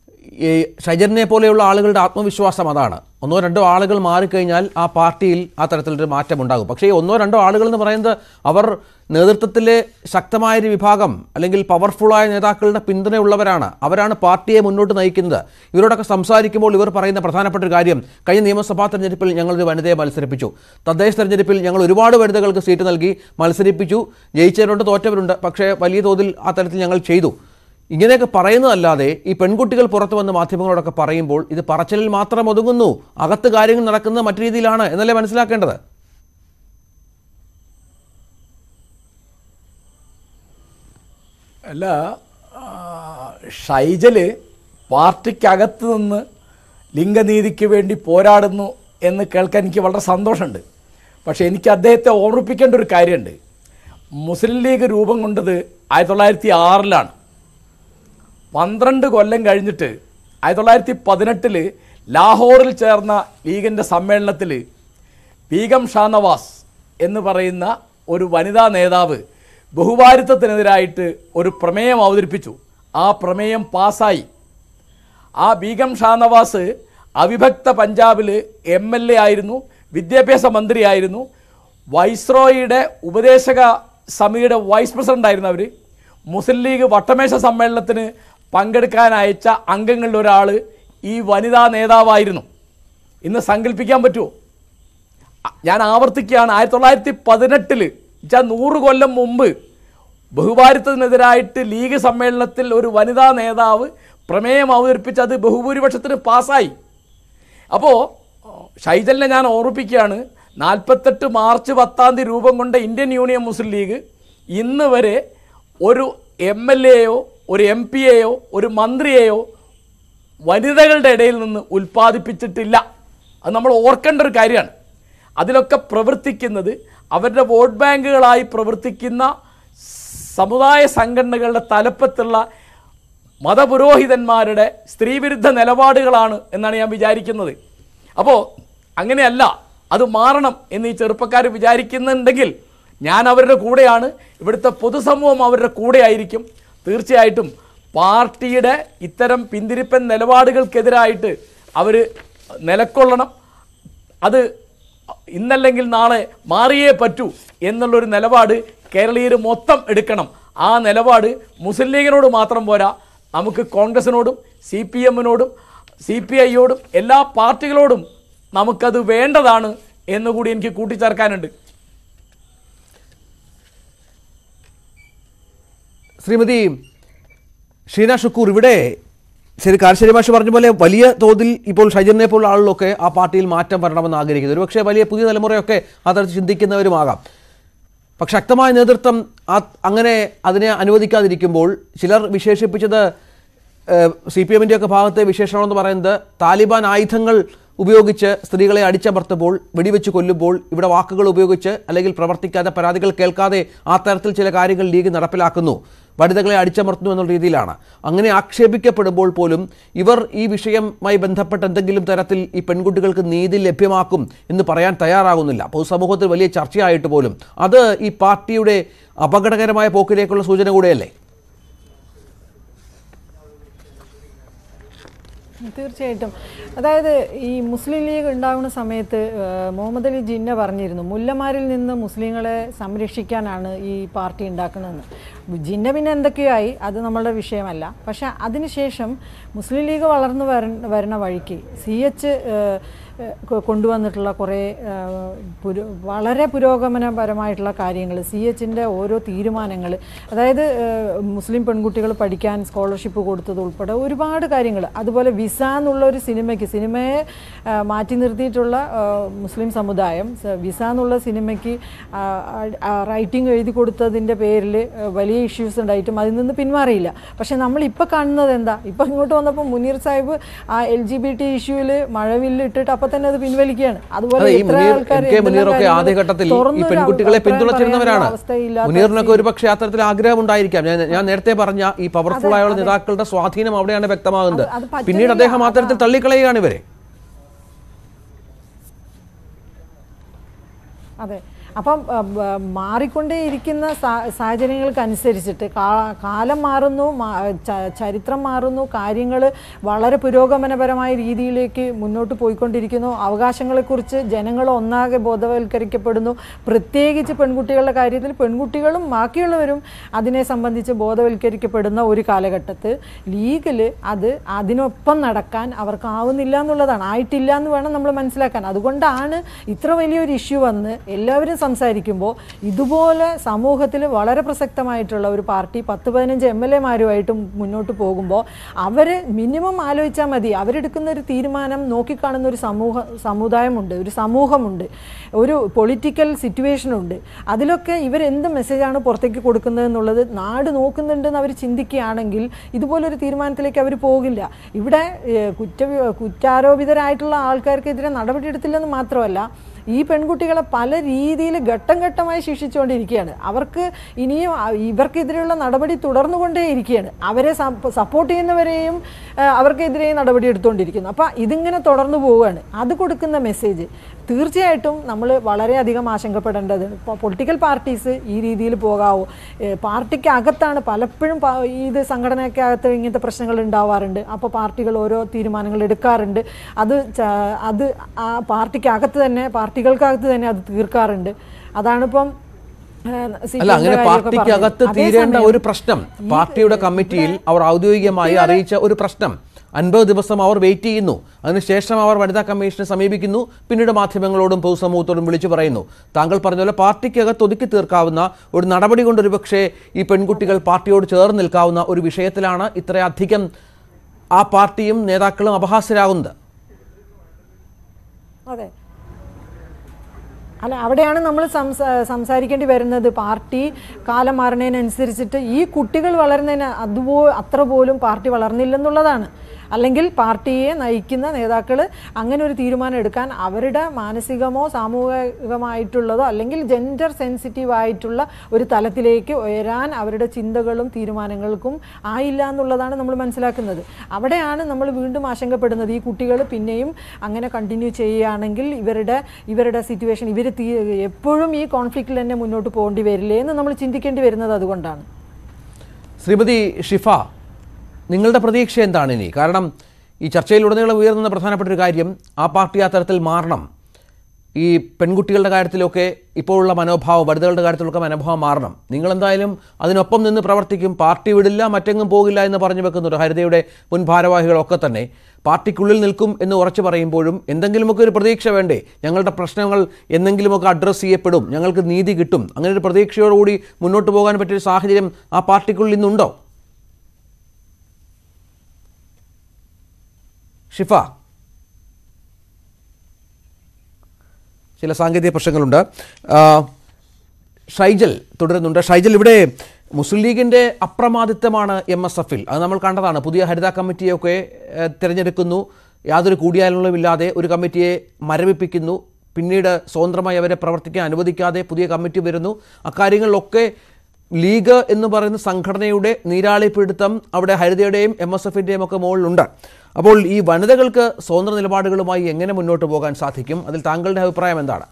ഈ ഷൈജറിനെ പോലെയുള്ള ആളുകളുടെ ആത്മവിശ്വാസം അതാണ്. ഒന്നോ രണ്ടോ ആളുകൾ മാറിക്കഴിഞ്ഞാൽ ആ പാർട്ടിയിൽ ആ തരത്തിലൊരു മാറ്റം ഉണ്ടാകും. പക്ഷേ ഈ ഒന്നോ രണ്ടോ ആളുകൾ എന്ന് പറയുന്നത് അവർ നേതൃത്വത്തിലെ ശക്തമായൊരു വിഭാഗം അല്ലെങ്കിൽ പവർഫുള്ളായ നേതാക്കളുടെ പിന്തുണയുള്ളവരാണ്. അവരാണ് പാർട്ടിയെ മുന്നോട്ട് നയിക്കുന്നത്. ഇവരോടൊക്കെ സംസാരിക്കുമ്പോൾ ഇവർ പറയുന്ന പ്രധാനപ്പെട്ട ഒരു കാര്യം, കഴിഞ്ഞ നിയമസഭാ തെരഞ്ഞെടുപ്പിൽ ഞങ്ങളൊരു വനിതയെ മത്സരിപ്പിച്ചു, തദ്ദേശ തെരഞ്ഞെടുപ്പിൽ ഞങ്ങൾ ഒരുപാട് വനിതകൾക്ക് സീറ്റ് നൽകി മത്സരിപ്പിച്ചു, ജയിച്ചവരുണ്ട് തോറ്റവരുണ്ട്, പക്ഷേ വലിയ തോതിൽ ആ തരത്തിൽ ഞങ്ങൾ ചെയ്തു. ഇങ്ങനെയൊക്കെ പറയുന്നതല്ലാതെ ഈ പെൺകുട്ടികൾ പുറത്തു വന്ന് മാധ്യമങ്ങളോടൊക്കെ പറയുമ്പോൾ ഇത് പറച്ചിലിൽ മാത്രം ഒതുങ്ങുന്നു, അകത്ത് കാര്യങ്ങൾ നടക്കുന്നത് മറ്റു രീതിയിലാണ് എന്നല്ലേ മനസ്സിലാക്കേണ്ടത്? അല്ല, ഷൈജല് പാർട്ടിക്കകത്ത് നിന്ന് ലിംഗനീതിക്ക് വേണ്ടി പോരാടുന്നു എന്ന് കേൾക്കാൻ എനിക്ക് വളരെ സന്തോഷമുണ്ട്. പക്ഷേ എനിക്ക് അദ്ദേഹത്തെ ഓർമ്മിപ്പിക്കേണ്ട ഒരു കാര്യമുണ്ട്. മുസ്ലിം ലീഗ് രൂപം കൊണ്ടത് ആയിരത്തി തൊള്ളായിരത്തി ആറിലാണ്. പന്ത്രണ്ട് കൊല്ലം കഴിഞ്ഞിട്ട് ആയിരത്തി തൊള്ളായിരത്തി പതിനെട്ടിൽ ലാഹോറിൽ ചേർന്ന ലീഗിൻ്റെ സമ്മേളനത്തിൽ ബീഗം ഷാനവാസ് എന്ന് പറയുന്ന ഒരു വനിതാ നേതാവ് ബഹുഭാരിത്വത്തിനെതിരായിട്ട് ഒരു പ്രമേയം അവതരിപ്പിച്ചു. ആ പ്രമേയം പാസ്സായി. ആ ബീഗം ഷാനവാസ് അവിഭക്ത പഞ്ചാബിൽ എം എൽ എ ആയിരുന്നു, വിദ്യാഭ്യാസ മന്ത്രിയായിരുന്നു, വൈസ്രോയിയുടെ ഉപദേശക സമിതിയുടെ വൈസ് പ്രസിഡന്റ് ആയിരുന്നു. അവർ മുസ്ലിം ലീഗ് വട്ടമേശ സമ്മേളനത്തിന് പങ്കെടുക്കാൻ അയച്ച അംഗങ്ങളിൽ ഒരാൾ ഈ വനിതാ നേതാവായിരുന്നു. ഇന്ന് സങ്കല്പിക്കാൻ പറ്റുമോ? ഞാൻ ആവർത്തിക്കുകയാണ്, ആയിരത്തി തൊള്ളായിരത്തി പതിനെട്ടിൽ വെച്ചാൽ നൂറ് കൊല്ലം മുമ്പ് ബഹുഭാരിത്വത്തിനെതിരായിട്ട് ലീഗ് സമ്മേളനത്തിൽ ഒരു വനിതാ നേതാവ് പ്രമേയം അവതരിപ്പിച്ച് അത് ബഹുഭൂരിപക്ഷത്തിന് പാസ്സായി. അപ്പോൾ ഷൈജലിനെ ഞാൻ ഓർമ്മിപ്പിക്കുകയാണ്, നാൽപ്പത്തെട്ട് മാർച്ച് പത്താം തീയതി രൂപം കൊണ്ട ഇന്ത്യൻ യൂണിയൻ മുസ്ലിം ലീഗ് ഇന്ന് വരെ ഒരു എം എൽ എയോ ഒരു എം പി എയോ ഒരു മന്ത്രിയെയോ വനിതകളുടെ ഇടയിൽ നിന്ന് ഉൽപ്പാദിപ്പിച്ചിട്ടില്ല. അത് നമ്മൾ ഓർക്കേണ്ട ഒരു കാര്യമാണ്. അതിലൊക്കെ പ്രവർത്തിക്കുന്നത് അവരുടെ വോട്ട് ബാങ്കുകളായി പ്രവർത്തിക്കുന്ന സമുദായ സംഘടനകളുടെ തലപ്പത്തുള്ള മതപുരോഹിതന്മാരുടെ സ്ത്രീവിരുദ്ധ നിലപാടുകളാണ് എന്നാണ് ഞാൻ വിചാരിക്കുന്നത്. അപ്പോൾ അങ്ങനെയല്ല, അത് മാറണം എന്ന് ഈ ചെറുപ്പക്കാർ വിചാരിക്കുന്നുണ്ടെങ്കിൽ ഞാൻ അവരുടെ കൂടെയാണ്. ഇവിടുത്തെ പൊതുസമൂഹം അവരുടെ കൂടെ ആയിരിക്കും. തീർച്ചയായിട്ടും പാർട്ടിയുടെ ഇത്തരം പിന്തിരിപ്പൻ നിലപാടുകൾക്കെതിരായിട്ട് അവർ നിലക്കൊള്ളണം. അത് ഇന്നല്ലെങ്കിൽ നാളെ മാറിയേ പറ്റൂ എന്നുള്ളൊരു നിലപാട് കേരളീയർ മൊത്തം എടുക്കണം. ആ നിലപാട് മുസ്ലിം ലീഗിനോട് മാത്രം പോരാ, നമുക്ക് കോൺഗ്രസിനോടും സി പി എമ്മിനോടും സി പി ഐയോടും എല്ലാ പാർട്ടികളോടും നമുക്കത് വേണ്ടതാണ് എന്നുകൂടി എനിക്ക് കൂട്ടിച്ചേർക്കാനുണ്ട്. ശ്രീമതി ഷീന ഷുക്കൂർ, ഇവിടെ ശരി കാരശ്ശേരി മാഷ് പറഞ്ഞ പോലെ വലിയ തോതിൽ ഇപ്പോൾ ഷൈജറിനെ പോലുള്ള ആളുകളൊക്കെ ആ പാർട്ടിയിൽ മാറ്റം വരണമെന്ന് ആഗ്രഹിക്കുന്നു. ഒരു പക്ഷേ വലിയ പുതിയ തലമുറയൊക്കെ അതറിച്ച് ചിന്തിക്കുന്നവരുമാകാം. പക്ഷെ ശക്തമായ നേതൃത്വം ആ അങ്ങനെ അതിനെ അനുവദിക്കാതിരിക്കുമ്പോൾ ചിലർ വിശേഷിപ്പിച്ചത് സി പി എമ്മിൻ്റെ ഒക്കെ ഭാഗത്തെ വിശേഷണമെന്ന് പറയുന്നത് താലിബാൻ ആയുധങ്ങൾ ഉപയോഗിച്ച് സ്ത്രീകളെ അടിച്ചമർത്തുമ്പോൾ, വെടിവെച്ച് കൊല്ലുമ്പോൾ, ഇവിടെ വാക്കുകൾ ഉപയോഗിച്ച് അല്ലെങ്കിൽ പ്രവർത്തിക്കാതെ പരാതികൾ കേൾക്കാതെ ആ തരത്തിൽ ചില കാര്യങ്ങൾ ലീഗ് നടപ്പിലാക്കുന്നു, വനിതകളെ അടിച്ചമർത്തുന്നു എന്നുള്ള രീതിയിലാണ്. അങ്ങനെ ആക്ഷേപിക്കപ്പെടുമ്പോൾ പോലും ഇവർ ഈ വിഷയവുമായി ബന്ധപ്പെട്ട് എന്തെങ്കിലും തരത്തിൽ ഈ പെൺകുട്ടികൾക്ക് നീതി ലഭ്യമാക്കും എന്ന് പറയാൻ തയ്യാറാകുന്നില്ല. പൊതുസമൂഹത്തിൽ വലിയ ചർച്ചയായിട്ട് പോലും അത് ഈ പാർട്ടിയുടെ അപകടകരമായ പോക്കിലേക്കുള്ള സൂചന കൂടെയല്ലേ? തീർച്ചയായിട്ടും. അതായത് ഈ മുസ്ലിം ലീഗ് ഉണ്ടാകുന്ന സമയത്ത് മുഹമ്മദ് അലി ജിന്ന പറഞ്ഞിരുന്നു, മുല്ലമാരിൽ നിന്ന് മുസ്ലിങ്ങളെ സംരക്ഷിക്കാനാണ് ഈ പാർട്ടി ഉണ്ടാക്കുന്നതെന്ന്. ജിന്ന പിന്നെ എന്തൊക്കെയായി, അത് നമ്മളുടെ വിഷയമല്ല. പക്ഷെ അതിനുശേഷം മുസ്ലിം ലീഗ് വളർന്നു വര വരുന്ന വഴിക്ക് സി എച്ച് കൊണ്ടുവന്നിട്ടുള്ള കുറേ പുരോ വളരെ പുരോഗമനപരമായിട്ടുള്ള കാര്യങ്ങൾ, സി എച്ചിൻ്റെ ഓരോ തീരുമാനങ്ങൾ, അതായത് മുസ്ലിം പെൺകുട്ടികൾ പഠിക്കാൻ സ്കോളർഷിപ്പ് കൊടുത്തത് ഉൾപ്പെടെ ഒരുപാട് കാര്യങ്ങൾ. അതുപോലെ വിസ എന്നുള്ള ഒരു സിനിമയ്ക്ക്, സിനിമയെ മാറ്റി നിർത്തിയിട്ടുള്ള മുസ്ലിം സമുദായം വിസ എന്നുള്ള സിനിമയ്ക്ക് റൈറ്റിംഗ് എഴുതി കൊടുത്തതിൻ്റെ പേരിൽ വലിയ ഇഷ്യൂസ് ഉണ്ടായിട്ടും അതിൽ നിന്ന് പിന്മാറിയില്ല. പക്ഷേ നമ്മളിപ്പോൾ കാണുന്നത് എന്താ, ഇപ്പം ഇങ്ങോട്ട് വന്നപ്പോൾ മുനീർ സാഹിബ് ആ എൽ ജി ബി ടി ഇഷ്യൂവിൽ മഴവില്ല് ഇട്ടിട്ട് അപ്പം തന്നെ അത് പിൻവലിക്കുകയാണ്. അതുപോലെ ആദ്യഘട്ടത്തിൽ ഈ പെൺകുട്ടികളെ പിന്തുണച്ചിരുന്നവരാണ്. മുനീറിനൊക്കെ ഒരു പക്ഷേ അത്തരത്തിൽ ആഗ്രഹം ഉണ്ടായിരിക്കാം. ഞാൻ ഞാൻ നേരത്തെ പറഞ്ഞ ഈ പവർഫുൾ ആയുള്ള നേതാക്കളുടെ സ്വാധീനം അവിടെയാണ് വ്യക്തമാകുന്നത്. പിന്നീട് അദ്ദേഹം അത്തരത്തിൽ തള്ളിക്കളയുകയാണ് ഇവരെ. അതെ, അപ്പം മാറിക്കൊണ്ടേയിരിക്കുന്ന സാഹചര്യങ്ങൾക്കനുസരിച്ചിട്ട് കാലം മാറുന്നു, ചരിത്രം മാറുന്നു, കാര്യങ്ങൾ വളരെ പുരോഗമനപരമായ രീതിയിലേക്ക് മുന്നോട്ട് പോയിക്കൊണ്ടിരിക്കുന്നു. അവകാശങ്ങളെക്കുറിച്ച് ജനങ്ങൾ ഒന്നാകെ ബോധവൽക്കരിക്കപ്പെടുന്നു. പ്രത്യേകിച്ച് പെൺകുട്ടികളുടെ കാര്യത്തിൽ പെൺകുട്ടികളും ബാക്കിയുള്ളവരും അതിനെ സംബന്ധിച്ച് ബോധവൽക്കരിക്കപ്പെടുന്ന ഒരു കാലഘട്ടത്ത് ലീഗിൽ അത് അതിനൊപ്പം നടക്കാൻ അവർക്കാവുന്നില്ല എന്നുള്ളതാണ്, ആയിട്ടില്ല എന്ന് വേണം നമ്മൾ മനസ്സിലാക്കാൻ. അതുകൊണ്ടാണ് ഇത്ര വലിയൊരു ഇഷ്യൂ വന്ന് എല്ലാവരും സംസാരിക്കുമ്പോൾ ഇതുപോലെ സമൂഹത്തിൽ വളരെ പ്രസക്തമായിട്ടുള്ള ഒരു പാർട്ടി പത്ത് പതിനഞ്ച് എം എൽ എമാരുമായിട്ടും മുന്നോട്ട് പോകുമ്പോൾ അവർ മിനിമം ആലോചിച്ചാൽ മതി. അവരെടുക്കുന്ന ഒരു തീരുമാനം നോക്കിക്കാണുന്ന ഒരു സമൂഹ സമുദായമുണ്ട്, ഒരു സമൂഹമുണ്ട്, ഒരു പൊളിറ്റിക്കൽ സിറ്റുവേഷനുണ്ട്. അതിലൊക്കെ ഇവരെന്ത് മെസ്സേജാണ് പുറത്തേക്ക് കൊടുക്കുന്നത് എന്നുള്ളത് നാട് നോക്കുന്നുണ്ടെന്ന് അവർ ചിന്തിക്കുകയാണെങ്കിൽ ഇതുപോലൊരു തീരുമാനത്തിലേക്ക് അവർ പോകില്ല. ഇവിടെ കുറ്റ കുറ്റാരോപിതരായിട്ടുള്ള ആൾക്കാർക്കെതിരെ നടപടിയെടുത്തില്ലെന്ന് മാത്രമല്ല, ഈ പെൺകുട്ടികളെ പല രീതിയിൽ ഘട്ടം ഘട്ടമായി ശിക്ഷിച്ചുകൊണ്ടിരിക്കുകയാണ്. അവർക്ക് ഇനിയും ഇവർക്കെതിരെയുള്ള നടപടി തുടർന്നുകൊണ്ടേയിരിക്കുകയാണ്. അവരെ സപ്പോർട്ട് ചെയ്യുന്നവരെയും അവർക്കെതിരെയും നടപടി എടുത്തുകൊണ്ടിരിക്കുന്നു. അപ്പോൾ ഇതിങ്ങനെ തുടർന്നു പോവുകയാണ്. അത് കൊടുക്കുന്ന മെസ്സേജ് തീർച്ചയായിട്ടും നമ്മൾ വളരെയധികം ആശങ്കപ്പെടേണ്ടത്. ഇപ്പോൾ പൊളിറ്റിക്കൽ പാർട്ടീസ് ഈ രീതിയിൽ പോകാവോ? പാർട്ടിക്ക് അകത്താണ് പലപ്പോഴും ഇത് സംഘടനയ്ക്ക് അകത്ത് ഇങ്ങനത്തെ പ്രശ്നങ്ങൾ ഉണ്ടാവാറുണ്ട്. അപ്പോൾ പാർട്ടികൾ ഓരോ തീരുമാനങ്ങൾ എടുക്കാറുണ്ട്. അത് അത് ആ പാർട്ടിക്ക് അകത്ത് തന്നെ പാർട്ടികൾക്കകത്ത് തന്നെ അത് തീർക്കാറുണ്ട്. അതാണിപ്പം അല്ല, അങ്ങനെ പാർട്ടിക്ക് അകത്ത് തീരേണ്ട ഒരു പ്രശ്നം പാർട്ടിയുടെ കമ്മിറ്റിയിൽ അവർ ഔദ്യോഗികമായി അറിയിച്ച ഒരു പ്രശ്നം അൻപത് ദിവസം അവർ വെയിറ്റ് ചെയ്യുന്നു. അതിനുശേഷം അവർ വനിതാ കമ്മീഷനെ സമീപിക്കുന്നു. പിന്നീട് മാധ്യമങ്ങളോടും പൊതുസമൂഹത്തോടും വിളിച്ചു പറയുന്നു. താങ്കൾ പറഞ്ഞ പോലെ പാർട്ടിക്കകത്ത് ഒതുക്കി തീർക്കാവുന്ന ഒരു നടപടി കൊണ്ട് ഒരുപക്ഷെ ഈ പെൺകുട്ടികൾ പാർട്ടിയോട് ചേർന്ന് നിൽക്കാവുന്ന ഒരു വിഷയത്തിലാണ് ഇത്രയധികം ആ പാർട്ടിയും നേതാക്കളും അപഹാസ്യരാകുന്നത്. അതെ, അല്ല, അവിടെയാണ് നമ്മൾ സംസാ സംസാരിക്കേണ്ടി വരുന്നത്. പാർട്ടി കാലം മാറുന്നതിനനുസരിച്ചിട്ട് ഈ കുട്ടികൾ വളരുന്നതിന് അതുപോ അത്ര പോലും പാർട്ടി വളർന്നില്ലെന്നുള്ളതാണ്. അല്ലെങ്കിൽ പാർട്ടിയെ നയിക്കുന്ന നേതാക്കൾ അങ്ങനെ ഒരു തീരുമാനം എടുക്കാൻ അവരുടെ മാനസികമോ സാമൂഹികമായിട്ടുള്ളതോ അല്ലെങ്കിൽ ജെൻഡർ സെൻസിറ്റീവ് ആയിട്ടുള്ള ഒരു തലത്തിലേക്ക് ഉയരാൻ അവരുടെ ചിന്തകളും തീരുമാനങ്ങൾക്കും ആയില്ല എന്നുള്ളതാണ് നമ്മൾ മനസ്സിലാക്കുന്നത്. അവിടെയാണ് നമ്മൾ വീണ്ടും ആശങ്കപ്പെടുന്നത്. ഈ കുട്ടികൾ പിന്നെയും അങ്ങനെ കണ്ടിന്യൂ ചെയ്യുകയാണെങ്കിൽ ഇവരുടെ ഇവരുടെ സിറ്റുവേഷൻ ഇവർ എപ്പോഴും ഈ കോൺഫ്ലിക്റ്റിൽ തന്നെ മുന്നോട്ട് പോകേണ്ടി വരില്ലേ എന്ന് നമ്മൾ ചിന്തിക്കേണ്ടി വരുന്നത് അതുകൊണ്ടാണ്. ശ്രീമതി ഷിഫ, നിങ്ങളുടെ പ്രതീക്ഷ എന്താണ് ഇനി? കാരണം ഈ ചർച്ചയിലുടനീളം ഉയർന്ന പ്രധാനപ്പെട്ട ഒരു കാര്യം ആ പാർട്ടി ആ തരത്തിൽ മാറണം. ഈ പെൺകുട്ടികളുടെ കാര്യത്തിലൊക്കെ ഇപ്പോഴുള്ള മനോഭാവം, വനിതകളുടെ കാര്യത്തിലൊക്കെ മനോഭാവം മാറണം. നിങ്ങളെന്തായാലും അതിനൊപ്പം നിന്ന് പ്രവർത്തിക്കും. പാർട്ടി വിടില്ല, മറ്റെങ്ങും പോകില്ല എന്ന് പറഞ്ഞു വെക്കുന്നുണ്ട്. ഹരിതയുടെ മുൻ ഭാരവാഹികളൊക്കെ തന്നെ പാർട്ടിക്കുള്ളിൽ നിൽക്കും എന്ന് ഉറച്ചു പറയുമ്പോഴും എന്തെങ്കിലുമൊക്കെ ഒരു പ്രതീക്ഷ വേണ്ടേ? ഞങ്ങളുടെ പ്രശ്നങ്ങൾ എന്തെങ്കിലുമൊക്കെ അഡ്രസ്സ് ചെയ്യപ്പെടും, ഞങ്ങൾക്ക് നീതി കിട്ടും, അങ്ങനെ ഒരു പ്രതീക്ഷയോടുകൂടി മുന്നോട്ട് പോകാൻ പറ്റിയൊരു സാഹചര്യം ആ പാർട്ടിക്കുള്ളിൽ നിന്നുണ്ടോ? ഷിഫ, ചില സാങ്കേതിക പ്രശ്നങ്ങളുണ്ട്. ഷൈജൽ തുടരുന്നുണ്ട്. ഷൈജൽ, ഇവിടെ മുസ്ലിം ലീഗിൻ്റെ അപ്രമാദിത്വമാണ് എം എസ് എഫിൽ. അത് നമ്മൾ കണ്ടതാണ്. പുതിയ ഹരിത കമ്മിറ്റിയൊക്കെ തിരഞ്ഞെടുക്കുന്നു, യാതൊരു കൂടിയാലോചനയുമില്ലാതെ ഒരു കമ്മിറ്റിയെ മരവിപ്പിക്കുന്നു, പിന്നീട് സ്വതന്ത്രമായി അവരെ പ്രവർത്തിക്കാൻ അനുവദിക്കാതെ പുതിയ കമ്മിറ്റി വരുന്നു. അക്കാര്യങ്ങളിലൊക്കെ ലീഗ് എന്ന് പറയുന്ന സംഘടനയുടെ നീരാളിപ്പിടുത്തം അവിടെ ഹരിതയുടെയും എം എസ് എഫിൻ്റെയും ഒക്കെ മുകളിലുണ്ട്. അപ്പോൾ ഈ വനിതകൾക്ക് സ്വതന്ത്ര നിലപാടുകളുമായി എങ്ങനെ മുന്നോട്ട് പോകാൻ സാധിക്കും? അതിൽ താങ്കളുടെ അഭിപ്രായം എന്താണ്?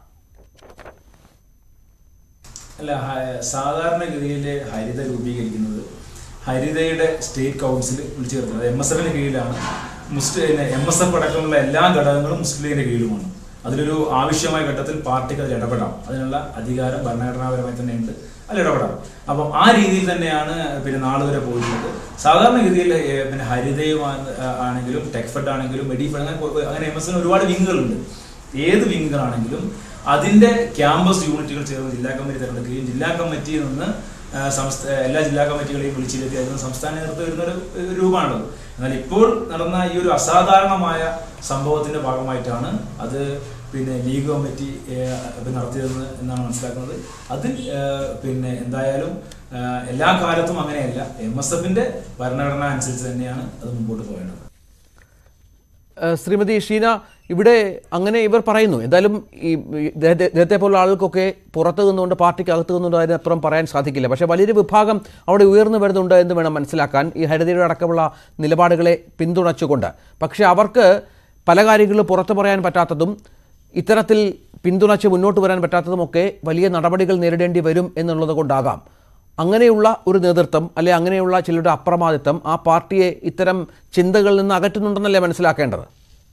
അല്ല, സാധാരണഗതിയിൽ ഹരിത രൂപീകരിക്കുന്നത് ഹരിതയുടെ സ്റ്റേറ്റ് കൗൺസിൽ വിളിച്ചു ചേർക്കുന്നത് എം എസ് എഫിന്റെ കീഴിലാണ്. മുസ്ലിം എം എസ് എഫ് അടക്കമുള്ള എല്ലാ ഘടകങ്ങളും മുസ്ലിം ലീഗിന്റെ കീഴിലുമാണ്. അതിലൊരു ആവശ്യമായ ഘട്ടത്തിൽ പാർട്ടിക്ക് അതിൽ ഇടപെടാം, അതിനുള്ള അധികാരം ഭരണഘടനാപരമായി തന്നെ ഉണ്ട്, അതിൽ ഇടപെടാം. അപ്പം ആ രീതിയിൽ തന്നെയാണ് പിന്നെ നാളുവരെ പോയിട്ടുള്ളത്. സാധാരണഗതിയിൽ പിന്നെ ഹരിതയും ആണെങ്കിലും ടെക്ഫെഡ് ആണെങ്കിലും മെഡിഫെഡ് അങ്ങനെ അങ്ങനെ എം എസ് എഫിന് ഒരുപാട് വിങ്ങുകളുണ്ട്. ഏത് വിങ്ങുകളാണെങ്കിലും അതിൻ്റെ ക്യാമ്പസ് യൂണിറ്റുകൾ ചേർന്ന് ജില്ലാ കമ്മിറ്റി തിരഞ്ഞെടുക്കുകയും ജില്ലാ കമ്മിറ്റിയിൽ നിന്ന് സംസ്ഥാന എല്ലാ ജില്ലാ കമ്മിറ്റികളെയും വിളിച്ചിരുത്തി അതിൽ നിന്ന് സംസ്ഥാന നേതൃത്വം വരുന്ന ഒരു രൂപമാണത്. എന്നാൽ ഇപ്പോൾ നടന്ന ഈ ഒരു അസാധാരണമായ സംഭവത്തിന്റെ ഭാഗമായിട്ടാണ് അത് പിന്നെ ലീഗ് കമ്മിറ്റി നടത്തിയതെന്ന് എന്നാണ് മനസ്സിലാക്കുന്നത്. അതിൽ പിന്നെ എന്തായാലും എല്ലാ കാലത്തും അങ്ങനെയല്ല, എം എസ് എഫിന്റെ ഭരണഘടന അനുസരിച്ച് തന്നെയാണ് അത് മുമ്പോട്ട് പോകേണ്ടത്. ശ്രീമതി ഷീന, ഇവിടെ അങ്ങനെ ഇവർ പറയുന്നു. എന്തായാലും ഈ ഇദ്ദേഹത്തെ പോലുള്ള ആളുകൾക്കൊക്കെ പുറത്തു നിന്നുകൊണ്ട് പാർട്ടിക്ക് അകത്ത് നിന്നുകൊണ്ട് അതിനപ്പുറം പറയാൻ സാധിക്കില്ല. പക്ഷേ വലിയൊരു വിഭാഗം അവിടെ ഉയർന്നു വരുന്നുണ്ട് എന്ന് വേണം മനസ്സിലാക്കാൻ, ഈ ഹരിതയുടെ അടക്കമുള്ള നിലപാടുകളെ പിന്തുണച്ചുകൊണ്ട്. പക്ഷേ അവർക്ക് പല കാര്യങ്ങളും പുറത്തു പറയാൻ പറ്റാത്തതും ഇത്തരത്തിൽ പിന്തുണച്ച് മുന്നോട്ട് വരാൻ പറ്റാത്തതുമൊക്കെ വലിയ നടപടികൾ നേരിടേണ്ടി വരും എന്നുള്ളത് കൊണ്ടാകാം അങ്ങനെയുള്ള ഒരു നേതൃത്വം അല്ലെ അങ്ങനെയുള്ള ചിലരുടെ അപ്രമാദിത്വം ആ പാർട്ടിയെ ഇത്തരം ചിന്തകളിൽ നിന്ന് അകറ്റുന്നുണ്ടെന്നല്ലേ മനസ്സിലാക്കേണ്ടത്?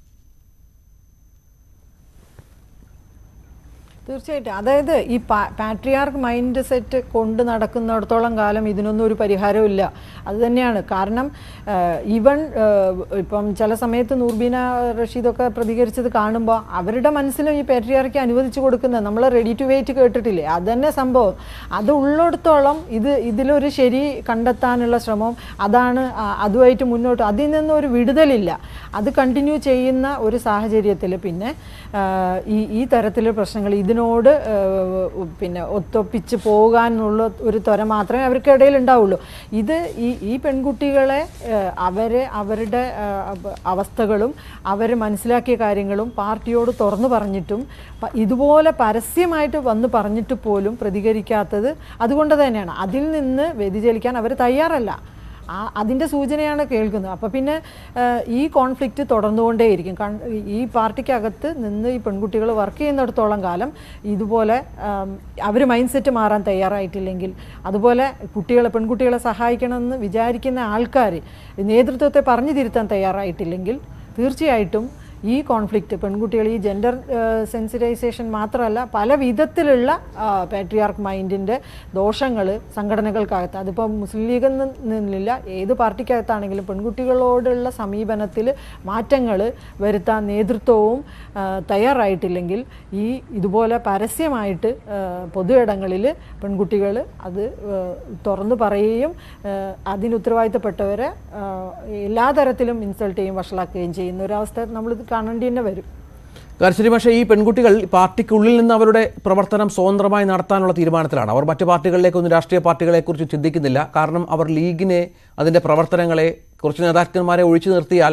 തീർച്ചയായിട്ടും. അതായത് ഈ പാ പാട്രിയാർക്ക് മൈൻഡ് സെറ്റ് കൊണ്ട് നടക്കുന്നിടത്തോളം കാലം ഇതിനൊന്നും ഒരു പരിഹാരവും ഇല്ല. അത് തന്നെയാണ് കാരണം. ഈവൻ ഇപ്പം ചില സമയത്ത് നൂർബീന റഷീദൊക്കെ പ്രതികരിച്ചത് കാണുമ്പോൾ അവരുടെ മനസ്സിലും ഈ പാട്രിയാർക്ക് അനുവദിച്ചു കൊടുക്കുന്നത് നമ്മൾ റെഡി ടു വെയിറ്റ് കേട്ടിട്ടില്ലേ, അത് തന്നെ സംഭവം. അത് ഉള്ളിടത്തോളം ഇത് ഇതിലൊരു ശരി കണ്ടെത്താനുള്ള ശ്രമം അതാണ്. അതുമായിട്ട് മുന്നോട്ട് അതിൽ നിന്നൊരു വിടുതലില്ല. അത് കണ്ടിന്യൂ ചെയ്യുന്ന ഒരു സാഹചര്യത്തിൽ പിന്നെ ഈ ഈ തരത്തിലുള്ള പ്രശ്നങ്ങൾ ഇതിനോട് പിന്നെ ഒത്തൊപ്പിച്ച് പോകാനുള്ള ഒരു ത്വര മാത്രമേ അവർക്കിടയിൽ ഉണ്ടാവുള്ളൂ. ഇത് ഈ ഈ പെൺകുട്ടികളെ അവരെ അവരുടെ അവസ്ഥകളും അവർ മനസ്സിലാക്കിയ കാര്യങ്ങളും പാർട്ടിയോട് തുറന്നു പറഞ്ഞിട്ടും ഇതുപോലെ പരസ്യമായിട്ട് വന്ന് പറഞ്ഞിട്ട് പോലും പ്രതികരിക്കാത്തത് അതുകൊണ്ട് തന്നെയാണ്. അതിൽ നിന്ന് വ്യതിചലിക്കാൻ അവർ തയ്യാറല്ല. ആ അതിൻ്റെ സൂചനയാണ് കേൾക്കുന്നത്. അപ്പോൾ പിന്നെ ഈ കോൺഫ്ലിക്റ്റ് തുടർന്നുകൊണ്ടേയിരിക്കും. ഈ പാർട്ടിക്കകത്ത് നിന്ന് ഈ പെൺകുട്ടികൾ വർക്ക് ചെയ്യുന്നിടത്തോളം കാലം ഇതുപോലെ അവർ മൈൻഡ് സെറ്റ് മാറാൻ തയ്യാറായിട്ടില്ലെങ്കിൽ, അതുപോലെ കുട്ടികളെ പെൺകുട്ടികളെ സഹായിക്കണമെന്ന് വിചാരിക്കുന്ന ആൾക്കാർ നേതൃത്വത്തെ പറഞ്ഞു തിരുത്താൻ തയ്യാറായിട്ടില്ലെങ്കിൽ തീർച്ചയായിട്ടും ഈ കോൺഫ്ലിക്റ്റ് പെൺകുട്ടികൾ ഈ ജെൻഡർ സെൻസിറ്റൈസേഷൻ മാത്രമല്ല പല വിധത്തിലുള്ള പാട്രിയാർക്ക് മൈൻഡിൻ്റെ ദോഷങ്ങൾ സംഘടനകൾക്കകത്ത്, അതിപ്പോൾ മുസ്ലിം ലീഗിൽ നിന്നില്ല ഏത് പാർട്ടിക്കകത്താണെങ്കിലും പെൺകുട്ടികളോടുള്ള സമീപനത്തിൽ മാറ്റങ്ങൾ വരുത്താൻ നേതൃത്വവും തയ്യാറായിട്ടില്ലെങ്കിൽ ഈ ഇതുപോലെ പരസ്യമായിട്ട് പൊതു ഇടങ്ങളിൽ പെൺകുട്ടികൾ അത് തുറന്നു പറയുകയും അതിന് ഉത്തരവാദിത്തപ്പെട്ടവരെ എല്ലാ തരത്തിലും ഇൻസൾട്ട് ചെയ്യും വഷളാക്കുകയും ചെയ്യുന്ന ഒരവസ്ഥ നമ്മൾ കാണേണ്ടി തന്നെ വരും. കാർശ്ശേരി പക്ഷേ ഈ പെൺകുട്ടികൾ പാർട്ടിക്കുള്ളിൽ നിന്ന് അവരുടെ പ്രവർത്തനം സ്വതന്ത്രമായി നടത്താനുള്ള തീരുമാനത്തിലാണ്. അവർ മറ്റു പാർട്ടികളിലേക്കൊന്നും രാഷ്ട്രീയ പാർട്ടികളെക്കുറിച്ച് ചിന്തിക്കുന്നില്ല. കാരണം അവർ ലീഗിനെ അതിൻ്റെ പ്രവർത്തനങ്ങളെ കുറച്ച് നേതാക്കന്മാരെ ഒഴിച്ചു നിർത്തിയാൽ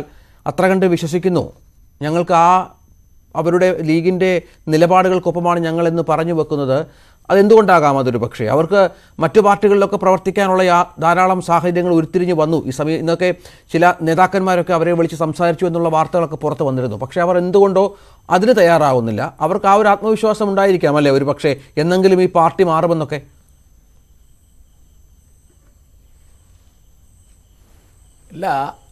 അത്ര കണ്ട് വിശ്വസിക്കുന്നു, ഞങ്ങൾക്ക് ആ അവരുടെ ലീഗിൻ്റെ നിലപാടുകൾക്കൊപ്പമാണ് ഞങ്ങളെന്ന് പറഞ്ഞു വെക്കുന്നത്, അതെന്തുകൊണ്ടാകാം? അതൊരു പക്ഷേ അവർക്ക് മറ്റു പാർട്ടികളിലൊക്കെ പ്രവർത്തിക്കാനുള്ള ധാരാളം സാഹചര്യങ്ങൾ ഉരുത്തിരിഞ്ഞ് വന്നു. ഈ സമയം ഇന്നൊക്കെ ചില നേതാക്കന്മാരൊക്കെ അവരെ വിളിച്ച് സംസാരിച്ചു എന്നുള്ള വാർത്തകളൊക്കെ പുറത്ത് വന്നിരുന്നു. പക്ഷേ അവർ എന്തുകൊണ്ടോ അതിന് തയ്യാറാവുന്നില്ല. അവർക്ക് ആ ഒരു ആത്മവിശ്വാസം ഉണ്ടായിരിക്കാം അല്ലേ ഒരു പക്ഷേ എന്നെങ്കിലും ഈ പാർട്ടി മാറുമെന്നൊക്കെ. ഇല്ല,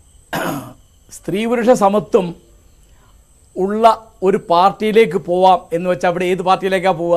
സ്ത്രീ പുരുഷ സമത്വം ഉള്ള ഒരു പാർട്ടിയിലേക്ക് പോവാം എന്ന് വെച്ചാൽ അവിടെ ഏത് പാർട്ടിയിലേക്കാണ് പോവുക?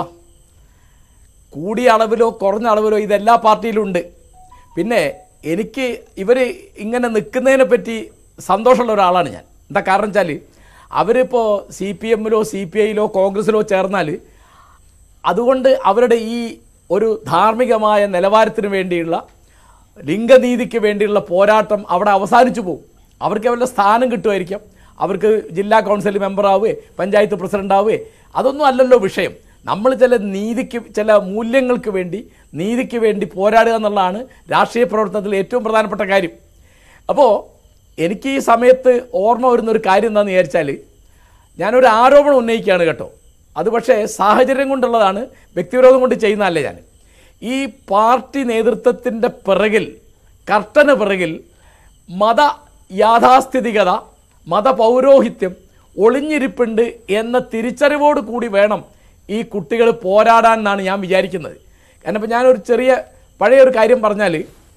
കൂടിയ അളവിലോ കുറഞ്ഞ അളവിലോ ഇതെല്ലാ പാർട്ടിയിലും ഉണ്ട്. പിന്നെ എനിക്ക് ഇവർ ഇങ്ങനെ നിൽക്കുന്നതിനെ പറ്റി സന്തോഷമുള്ള ഒരാളാണ് ഞാൻ. എന്താ കാരണം വെച്ചാൽ അവരിപ്പോൾ സി പി എമ്മിലോ സി പി ഐയിലോ കോൺഗ്രസ്സിലോ ചേർന്നാൽ അതുകൊണ്ട് അവരുടെ ഈ ഒരു ധാർമ്മികമായ നിലവാരത്തിന് വേണ്ടിയുള്ള ലിംഗനീതിക്ക് വേണ്ടിയുള്ള പോരാട്ടം അവിടെ അവസാനിച്ചു പോകും. അവർക്ക് അവരുടെ സ്ഥാനം കിട്ടുമായിരിക്കാം, അവർക്ക് ജില്ലാ കൗൺസിൽ മെമ്പറാവുകയെ പഞ്ചായത്ത് പ്രസിഡൻ്റാവുകയെ, അതൊന്നും അല്ലല്ലോ വിഷയം. നമ്മൾ ചില നീതിക്ക് ചില മൂല്യങ്ങൾക്ക് വേണ്ടി നീതിക്ക് വേണ്ടി പോരാടുക എന്നുള്ളതാണ് രാഷ്ട്രീയ പ്രവർത്തനത്തിൽ ഏറ്റവും പ്രധാനപ്പെട്ട കാര്യം. അപ്പോൾ എനിക്ക് ഈ സമയത്ത് ഓർമ്മ വരുന്നൊരു കാര്യം എന്താണെന്ന് വിചാരിച്ചാൽ, ഞാനൊരു ആരോപണം ഉന്നയിക്കുകയാണ് കേട്ടോ. അത് പക്ഷേ സാഹചര്യം കൊണ്ടുള്ളതാണ്, വ്യക്തിവിരോധം കൊണ്ട് ചെയ്യുന്നതല്ലേ. ഞാൻ ഈ പാർട്ടി നേതൃത്വത്തിൻ്റെ പിറകിൽ കർട്ടന് പിറകിൽ മത യാഥാസ്ഥിതികത, മതപൗരോഹിത്യം ഒളിഞ്ഞിരിപ്പുണ്ട് എന്ന തിരിച്ചറിവോട് കൂടി വേണം ഈ കുട്ടികൾ പോരാടാൻ എന്നാണ് ഞാൻ വിചാരിക്കുന്നത്. കാരണം ഇപ്പോൾ ഞാനൊരു ചെറിയ പഴയൊരു കാര്യം പറഞ്ഞാൽ,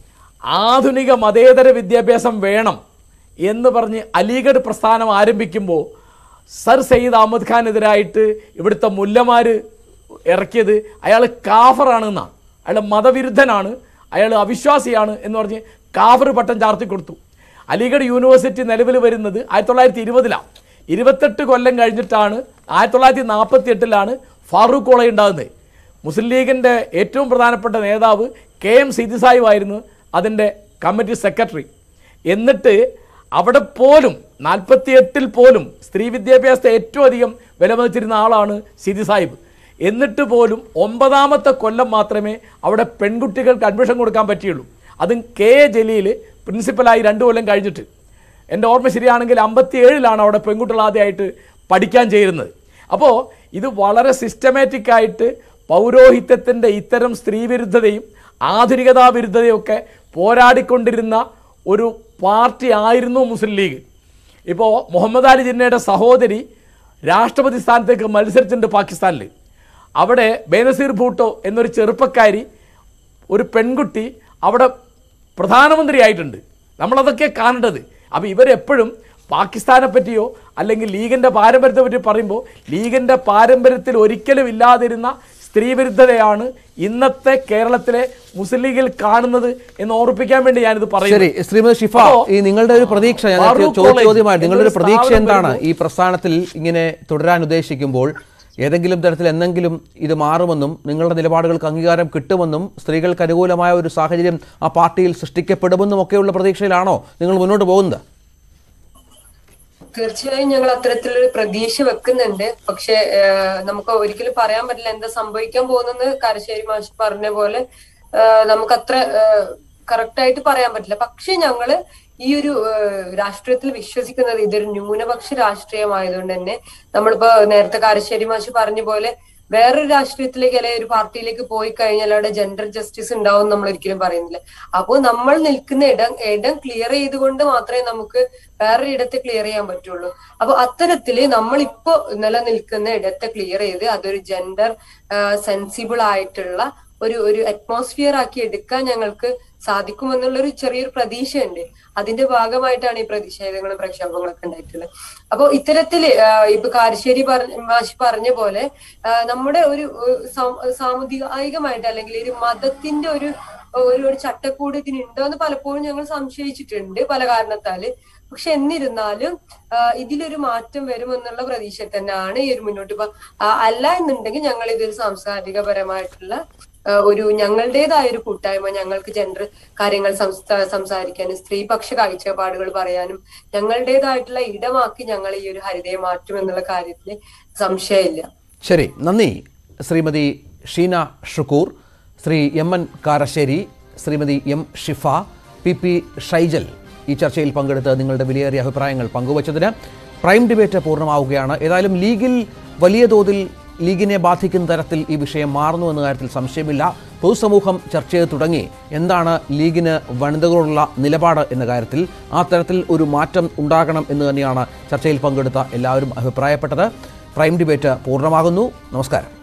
ആധുനിക മതേതര വിദ്യാഭ്യാസം വേണം എന്ന് പറഞ്ഞ് അലിഗഡ് പ്രസ്ഥാനം ആരംഭിക്കുമ്പോൾ സർ സയ്യിദ് അഹമ്മദ് ഖാനെതിരായിട്ട് ഇവിടുത്തെ മുല്ലമാർ ഇറക്കിയത് അയാൾ കാഫറാണെന്നാണ്, അയാൾ മതവിരുദ്ധനാണ്, അയാൾ അവിശ്വാസിയാണ് എന്ന് പറഞ്ഞ് കാഫർ പട്ടം ചാർത്തി കൊടുത്തു. അലിഗഡ് യൂണിവേഴ്സിറ്റി നിലവിൽ വരുന്നത് ആയിരത്തി തൊള്ളായിരത്തി ഇരുപതിലാണ്. ഇരുപത്തെട്ട് കൊല്ലം കഴിഞ്ഞിട്ടാണ് ആയിരത്തി തൊള്ളായിരത്തി നാൽപ്പത്തി എട്ടിലാണ് ഫാറൂഖ് കോളേജ് ഉണ്ടാകുന്നത്. മുസ്ലിം ലീഗിൻ്റെ ഏറ്റവും പ്രധാനപ്പെട്ട നേതാവ് കെ എം സിദി സാഹിബ് ആയിരുന്നു അതിൻ്റെ കമ്മിറ്റി സെക്രട്ടറി. എന്നിട്ട് അവിടെ പോലും നാൽപ്പത്തി എട്ടിൽ പോലും സ്ത്രീ വിദ്യാഭ്യാസത്തെ ഏറ്റവും അധികം വിലമതിച്ചിരുന്ന ആളാണ് സിദി സാഹിബ്. എന്നിട്ട് പോലും ഒമ്പതാമത്തെ കൊല്ലം മാത്രമേ അവിടെ പെൺകുട്ടികൾക്ക് അഡ്മിഷൻ കൊടുക്കാൻ പറ്റിയുള്ളൂ. അതും കെ എ ജലീൽ പ്രിൻസിപ്പലായി രണ്ട് കൊല്ലം കഴിഞ്ഞിട്ട്. എൻ്റെ ഓർമ്മ ശരിയാണെങ്കിൽ അമ്പത്തി ഏഴിലാണ് അവിടെ പെൺകുട്ടികൾ ആദ്യമായിട്ട് പഠിക്കാൻ ചേരുന്നത്. അപ്പോൾ ഇത് വളരെ സിസ്റ്റമാറ്റിക്കായിട്ട് പൗരോഹിത്യത്തിൻ്റെ ഇത്തരം സ്ത്രീവിരുദ്ധതയും ആധുനികതാ വിരുദ്ധതയും ഒക്കെ പോരാടിക്കൊണ്ടിരുന്ന ഒരു പാർട്ടി ആയിരുന്നു മുസ്ലിം ലീഗ്. ഇപ്പോൾ മുഹമ്മദ് അലി ജിന്നയുടെ സഹോദരി രാഷ്ട്രപതി സ്ഥാനത്തേക്ക് മത്സരിച്ചിട്ടുണ്ട് പാകിസ്ഥാനിൽ. അവിടെ ബേനസീർ ഭൂട്ടോ എന്നൊരു ചെറുപ്പക്കാരി, ഒരു പെൺകുട്ടി അവിടെ പ്രധാനമന്ത്രിയായിട്ടുണ്ട്. നമ്മളതൊക്കെ കാണേണ്ടത്. അപ്പോൾ ഇവരെപ്പോഴും പാകിസ്ഥാനെ പറ്റിയോ അല്ലെങ്കിൽ ലീഗിൻ്റെ പാരമ്പര്യത്തെ പറ്റി പറയുമ്പോൾ ലീഗിൻ്റെ പാരമ്പര്യത്തിൽ ഒരിക്കലും ഇല്ലാതിരുന്ന സ്ത്രീവിരുദ്ധതയാണ് ഇന്നത്തെ കേരളത്തിലെ മുസ്ലിം ലീഗിൽ കാണുന്നത് എന്ന് ഓർപ്പിക്കാൻ വേണ്ടി ഞാനിത് പറയുന്നു. ശരി, ശ്രീമതി ഷിഫ, ഈ നിങ്ങളുടെ ഒരു പ്രതീക്ഷ ചോദ്യമായി നിങ്ങളുടെ ഒരു പ്രതീക്ഷ എന്താണ്? ഈ പ്രസ്ഥാനത്തിൽ ഇങ്ങനെ തുടരാൻ ഉദ്ദേശിക്കുമ്പോൾ ഏതെങ്കിലും തരത്തിൽ എന്തെങ്കിലും ഇത് മാറുമെന്നും നിങ്ങളുടെ നിലപാടുകൾക്ക് അംഗീകാരം കിട്ടുമെന്നും സ്ത്രീകൾക്ക് അനുകൂലമായ ഒരു സാഹചര്യം ആ പാർട്ടിയിൽ സൃഷ്ടിക്കപ്പെടുമെന്നും ഒക്കെയുള്ള പ്രതീക്ഷയിലാണോ നിങ്ങൾ മുന്നോട്ട് പോകുന്നത്? തീർച്ചയായും ഞങ്ങൾ അത്തരത്തിലൊരു പ്രതീക്ഷ വെക്കുന്നുണ്ട്. പക്ഷെ നമുക്ക് ഒരിക്കലും പറയാൻ പറ്റില്ല എന്താ സംഭവിക്കാൻ പോകുന്നത്. കാരശ്ശേരി മാഷ് പറഞ്ഞ പോലെ നമുക്ക് അത്ര കറക്റ്റ് ആയിട്ട് പറയാൻ പറ്റില്ല. പക്ഷെ ഞങ്ങള് ഈ ഒരു രാഷ്ട്രീയത്തിൽ വിശ്വസിക്കുന്നത് ഇതൊരു ന്യൂനപക്ഷ രാഷ്ട്രീയമായതുകൊണ്ട് തന്നെ നമ്മളിപ്പോ നേരത്തെ കാരശ്ശേരി മാഷ് പറഞ്ഞ പോലെ വേറൊരു രാഷ്ട്രീയത്തിലേക്ക് അല്ലെങ്കിൽ ഒരു പാർട്ടിയിലേക്ക് പോയി കഴിഞ്ഞാൽ അവിടെ ജെൻഡർ ജസ്റ്റിസ് ഉണ്ടാവും നമ്മൾ ഒരിക്കലും പറയുന്നില്ല. അപ്പോൾ നമ്മൾ നിൽക്കുന്ന ഇടം ഇടം ക്ലിയർ ചെയ്തുകൊണ്ട് മാത്രമേ നമുക്ക് വേറൊരു ഇടത്തെ ക്ലിയർ ചെയ്യാൻ പറ്റുള്ളൂ. അപ്പൊ അത്തരത്തില് നമ്മളിപ്പോ നിലനിൽക്കുന്ന ഇടത്തെ ക്ലിയർ ചെയ്ത് അതൊരു ജെൻഡർ സെൻസിബിൾ ആയിട്ടുള്ള ഒരു ഒരു അറ്റ്മോസ്ഫിയർ ആക്കി എടുക്കാൻ ഞങ്ങൾക്ക് സാധിക്കുമെന്നുള്ളൊരു ചെറിയൊരു പ്രതീക്ഷയുണ്ട്. അതിന്റെ ഭാഗമായിട്ടാണ് ഈ പ്രതിഷേധങ്ങളും പ്രക്ഷോഭങ്ങളൊക്കെ ഉണ്ടായിട്ടുള്ളത്. അപ്പൊ ഇത്തരത്തില് ഇപ്പൊ കാരശ്ശേരി പറഞ്ഞ മാഷി പറഞ്ഞ പോലെ നമ്മുടെ ഒരു സാമുദായികമായിട്ട് അല്ലെങ്കിൽ ഒരു മതത്തിന്റെ ഒരു ഒരു ഒരു ചട്ടക്കൂട് ഇതിനുണ്ടോ എന്ന് പലപ്പോഴും ഞങ്ങൾ സംശയിച്ചിട്ടുണ്ട് പല കാരണത്താല്. പക്ഷെ എന്നിരുന്നാലും ഇതിലൊരു മാറ്റം വരുമെന്നുള്ള പ്രതീക്ഷ തന്നെയാണ് ഈ ഒരു മുന്നോട്ട് പോ അല്ല എന്നുണ്ടെങ്കിൽ ഞങ്ങൾ ഇതൊരു സാംസ്കാരികപരമായിട്ടുള്ള ഒരു ഞങ്ങളുടേതായ ഒരു കൂട്ടായ്മ, ഞങ്ങൾക്ക് ജെൻഡർ കാര്യങ്ങൾ സംസാരിക്കാനും സ്ത്രീപക്ഷ കാഴ്ചപ്പാടുകൾ പറയാനും ഞങ്ങളുടേതായിട്ടുള്ള ഇടമാക്കി ഞങ്ങൾ ഈ ഒരു ഹരിതയെ മാറ്റും എന്നുള്ള കാര്യത്തിൽ സംശയമില്ല. ശരി, നന്ദി Shrimati Sheena Shukkur, Shri M N Karassery, Shrimati M Shifa, P P Shaijal ഈ ചർച്ചയിൽ പങ്കെടുത്ത് നിങ്ങളുടെ വിലയേറിയ അഭിപ്രായങ്ങൾ പങ്കുവച്ചതിന്. പ്രൈം ഡിബേറ്റ് പൂർണ്ണമാവുകയാണ്. ഏതായാലും ലീഗിൽ വലിയ തോതിൽ ലീഗിനെ ബാധിക്കുന്ന തരത്തിൽ ഈ വിഷയം മാറുന്നു എന്ന കാര്യത്തിൽ സംശയമില്ല. പൊതുസമൂഹം ചർച്ച ചെയ്ത് തുടങ്ങി എന്താണ് ലീഗിന് വനിതകളോടുള്ള നിലപാട് എന്ന കാര്യത്തിൽ. ആ തരത്തിൽ ഒരു മാറ്റം ഉണ്ടാകണം എന്ന് തന്നെയാണ് ചർച്ചയിൽ പങ്കെടുത്ത എല്ലാവരും അഭിപ്രായപ്പെട്ടത്. പ്രൈം ഡിബേറ്റ് പൂർണ്ണമാകുന്നു. നമസ്കാരം.